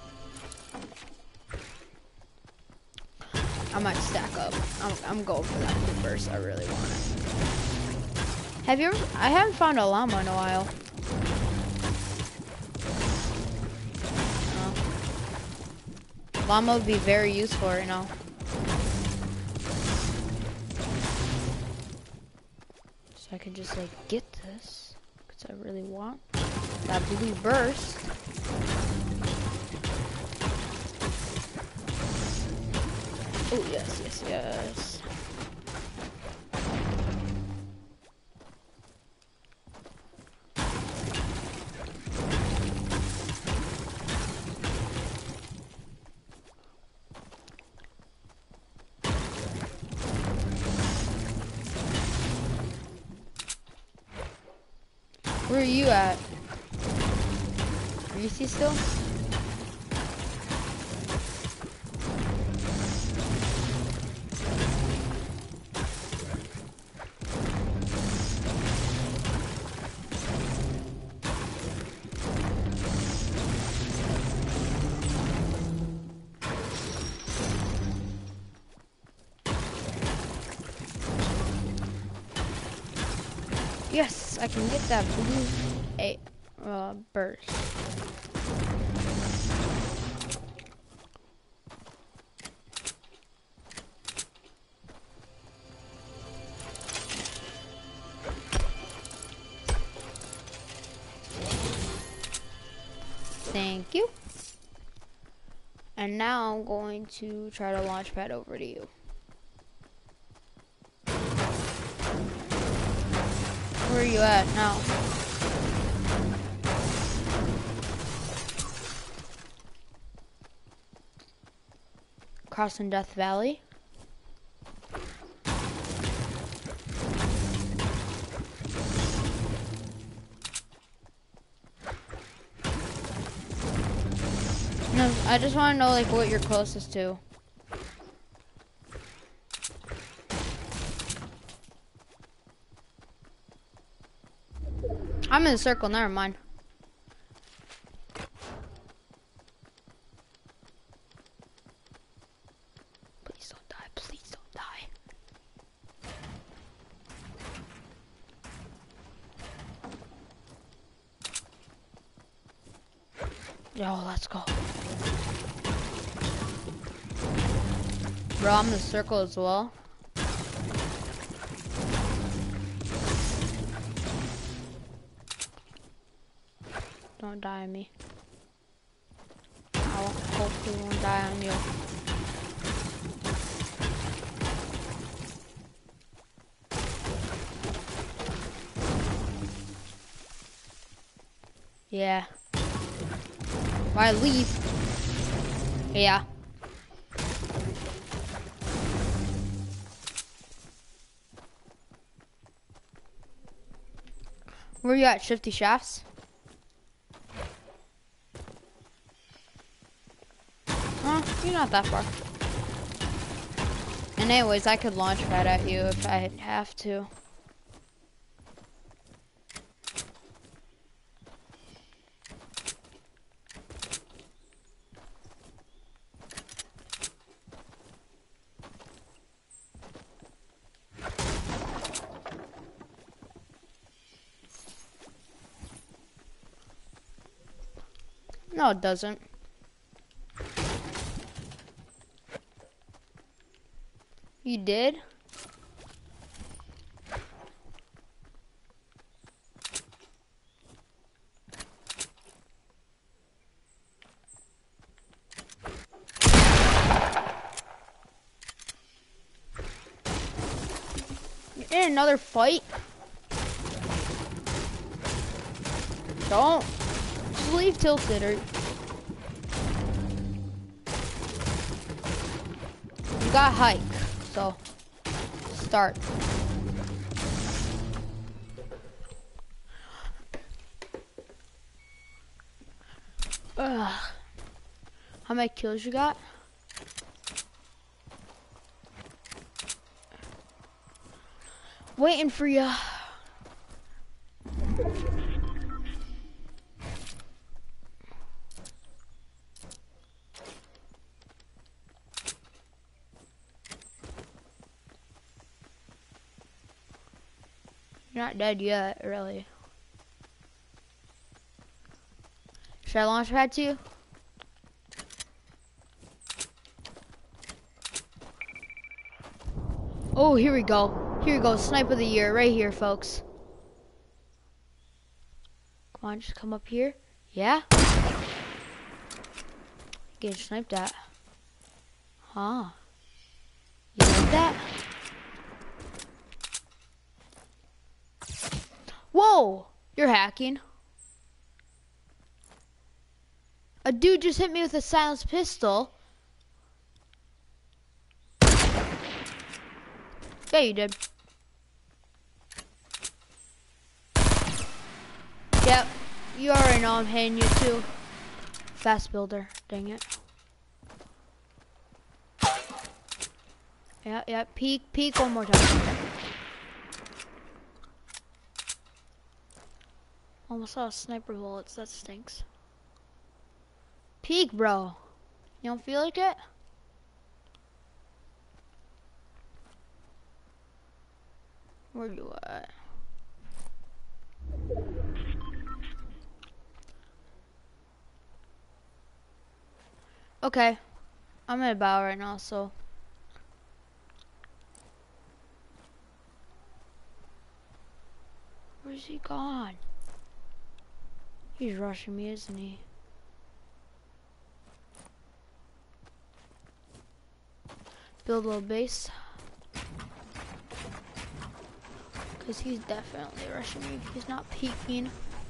I might stack up. I'm, I'm going for that blue burst. I really want it. Have you ever? I haven't found a llama in a while. Llama would be very useful right now. So I can just like get this, because I really want that blue burst. Oh yes, yes, yes. Where are you at? Are you see still? Yes, I can get that blue a uh, burst. Thank you. And now I'm going to try to launch pad over to you. Where are you at now? Crossing Death Valley. No, I just want to know like what you're closest to. I'm in the circle, never mind. Please don't die, please don't die. Yo, let's go. Bro, I'm in the circle as well. Don't die on me. I won't, hopefully won't die on you. Yeah. Why leave? Yeah. Where you at, Shifty Shafts? Huh? You're not that far. And anyways, I could launch pad at you if I have to. No, it doesn't. You did? You're in another fight? Don't. Just leave tilted or... You got hike, so start. Ugh. How many kills you got? Waiting for you. You're not dead yet, really. Should I launch pad to you? Oh, here we go. Here we go. Snipe of the year, right here, folks. Come on, just come up here. Yeah? Get sniped at. Huh. You like that? Whoa! You're hacking. A dude just hit me with a silenced pistol. Yeah, you did. Yep. You already know I'm hitting you too. Fast builder. Dang it. Yeah, yeah. Peek, peek one more time. Almost saw sniper bullets. That stinks. Peek, bro. You don't feel like it? Where you at? Okay. I'm in a battle right now, so. Where's he gone? He's rushing me, isn't he? Build a little base. Because he's definitely rushing me. He's not peeking.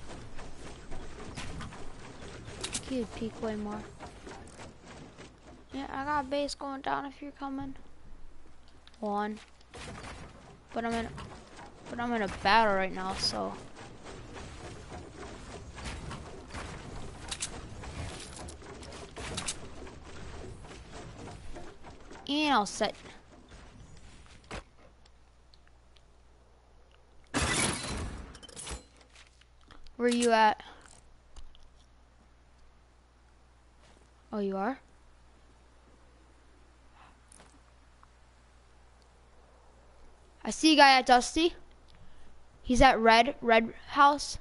He would peek way more. Yeah, I got a base going down if you're coming. One. But I'm in but I'm in a battle right now, so and I'll set where you at? Oh, you are? I see a guy at Dusty. He's at red, red house.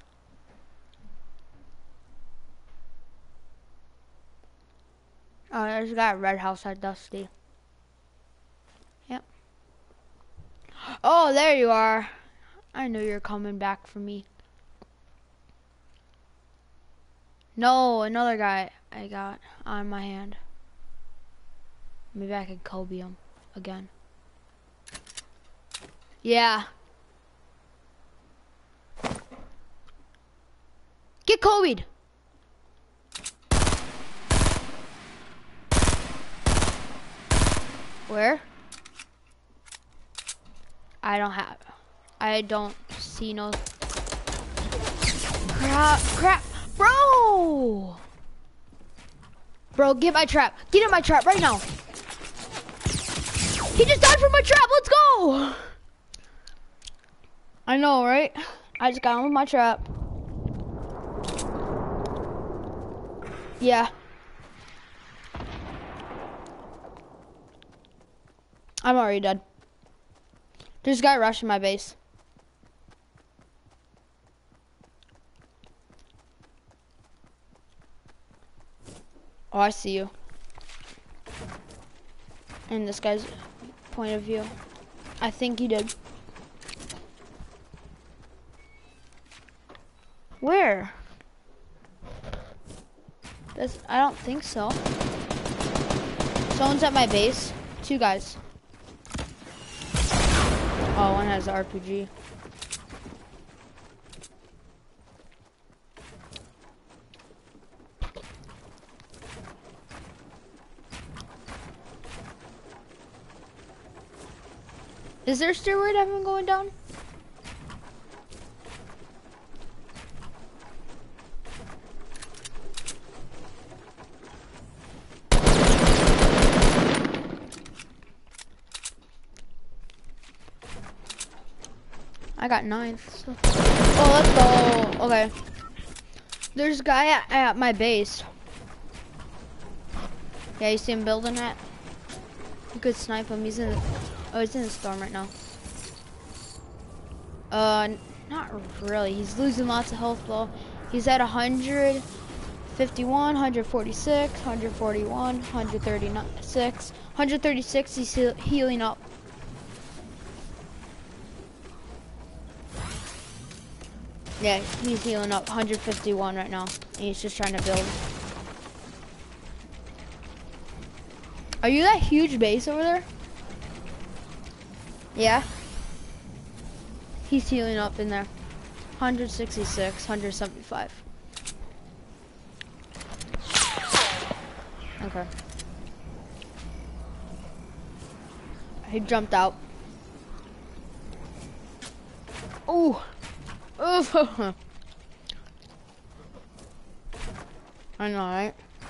Oh, there's a guy at red house at Dusty. Yep. Oh, there you are. I knew you were coming back for me. No, another guy I got on my hand. Maybe I could Kobe him again. Yeah. Get Kobe'd. Where? I don't have. I don't see no. Crap! Crap! Bro! Bro, get my trap. Get in my trap right now. He just died from my trap. Let's go! I know, right? I just got him with my trap. Yeah. I'm already dead. There's a guy rushing my base. Oh, I see you. And this guy's point of view. I think he did. Where? That's, I don't think so. Someone's at my base. Two guys. Oh, one has an R P G. Is there steroid ever going down? I got ninth. So. Oh, let's go. Okay. There's a guy at, at my base. Yeah, you see him building that? You could snipe him. He's in the, oh, he's in the storm right now. Uh, not really. He's losing lots of health though. He's at one fifty-one, one forty-six, one forty-one, one thirty-six, one thirty-six. He's he healing up. Yeah, he's healing up. one fifty-one right now. And he's just trying to build. Are you that huge base over there? Yeah. He's healing up in there. one sixty-six, one seventy-five. Okay. He jumped out. Oh. Oof. I know, right?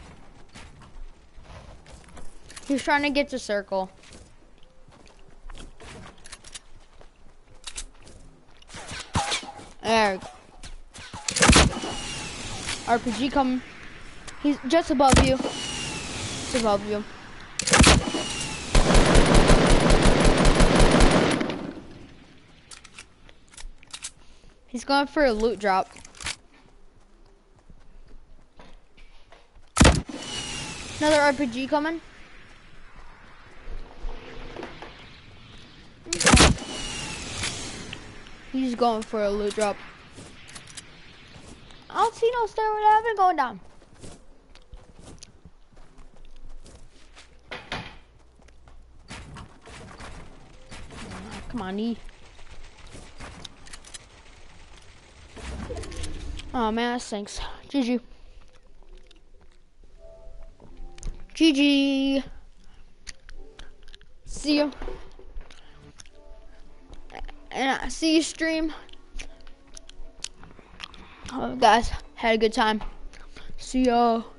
He's trying to get to circle. There we go. R P G coming. He's just above you. Just above you. He's going for a loot drop. Another R P G coming. Okay. He's going for a loot drop. I don't see no stairway to heaven going down. Come on, E. Oh man, that stinks. G G. G G. See you. And I see you stream. Oh, guys, had a good time. See y'all.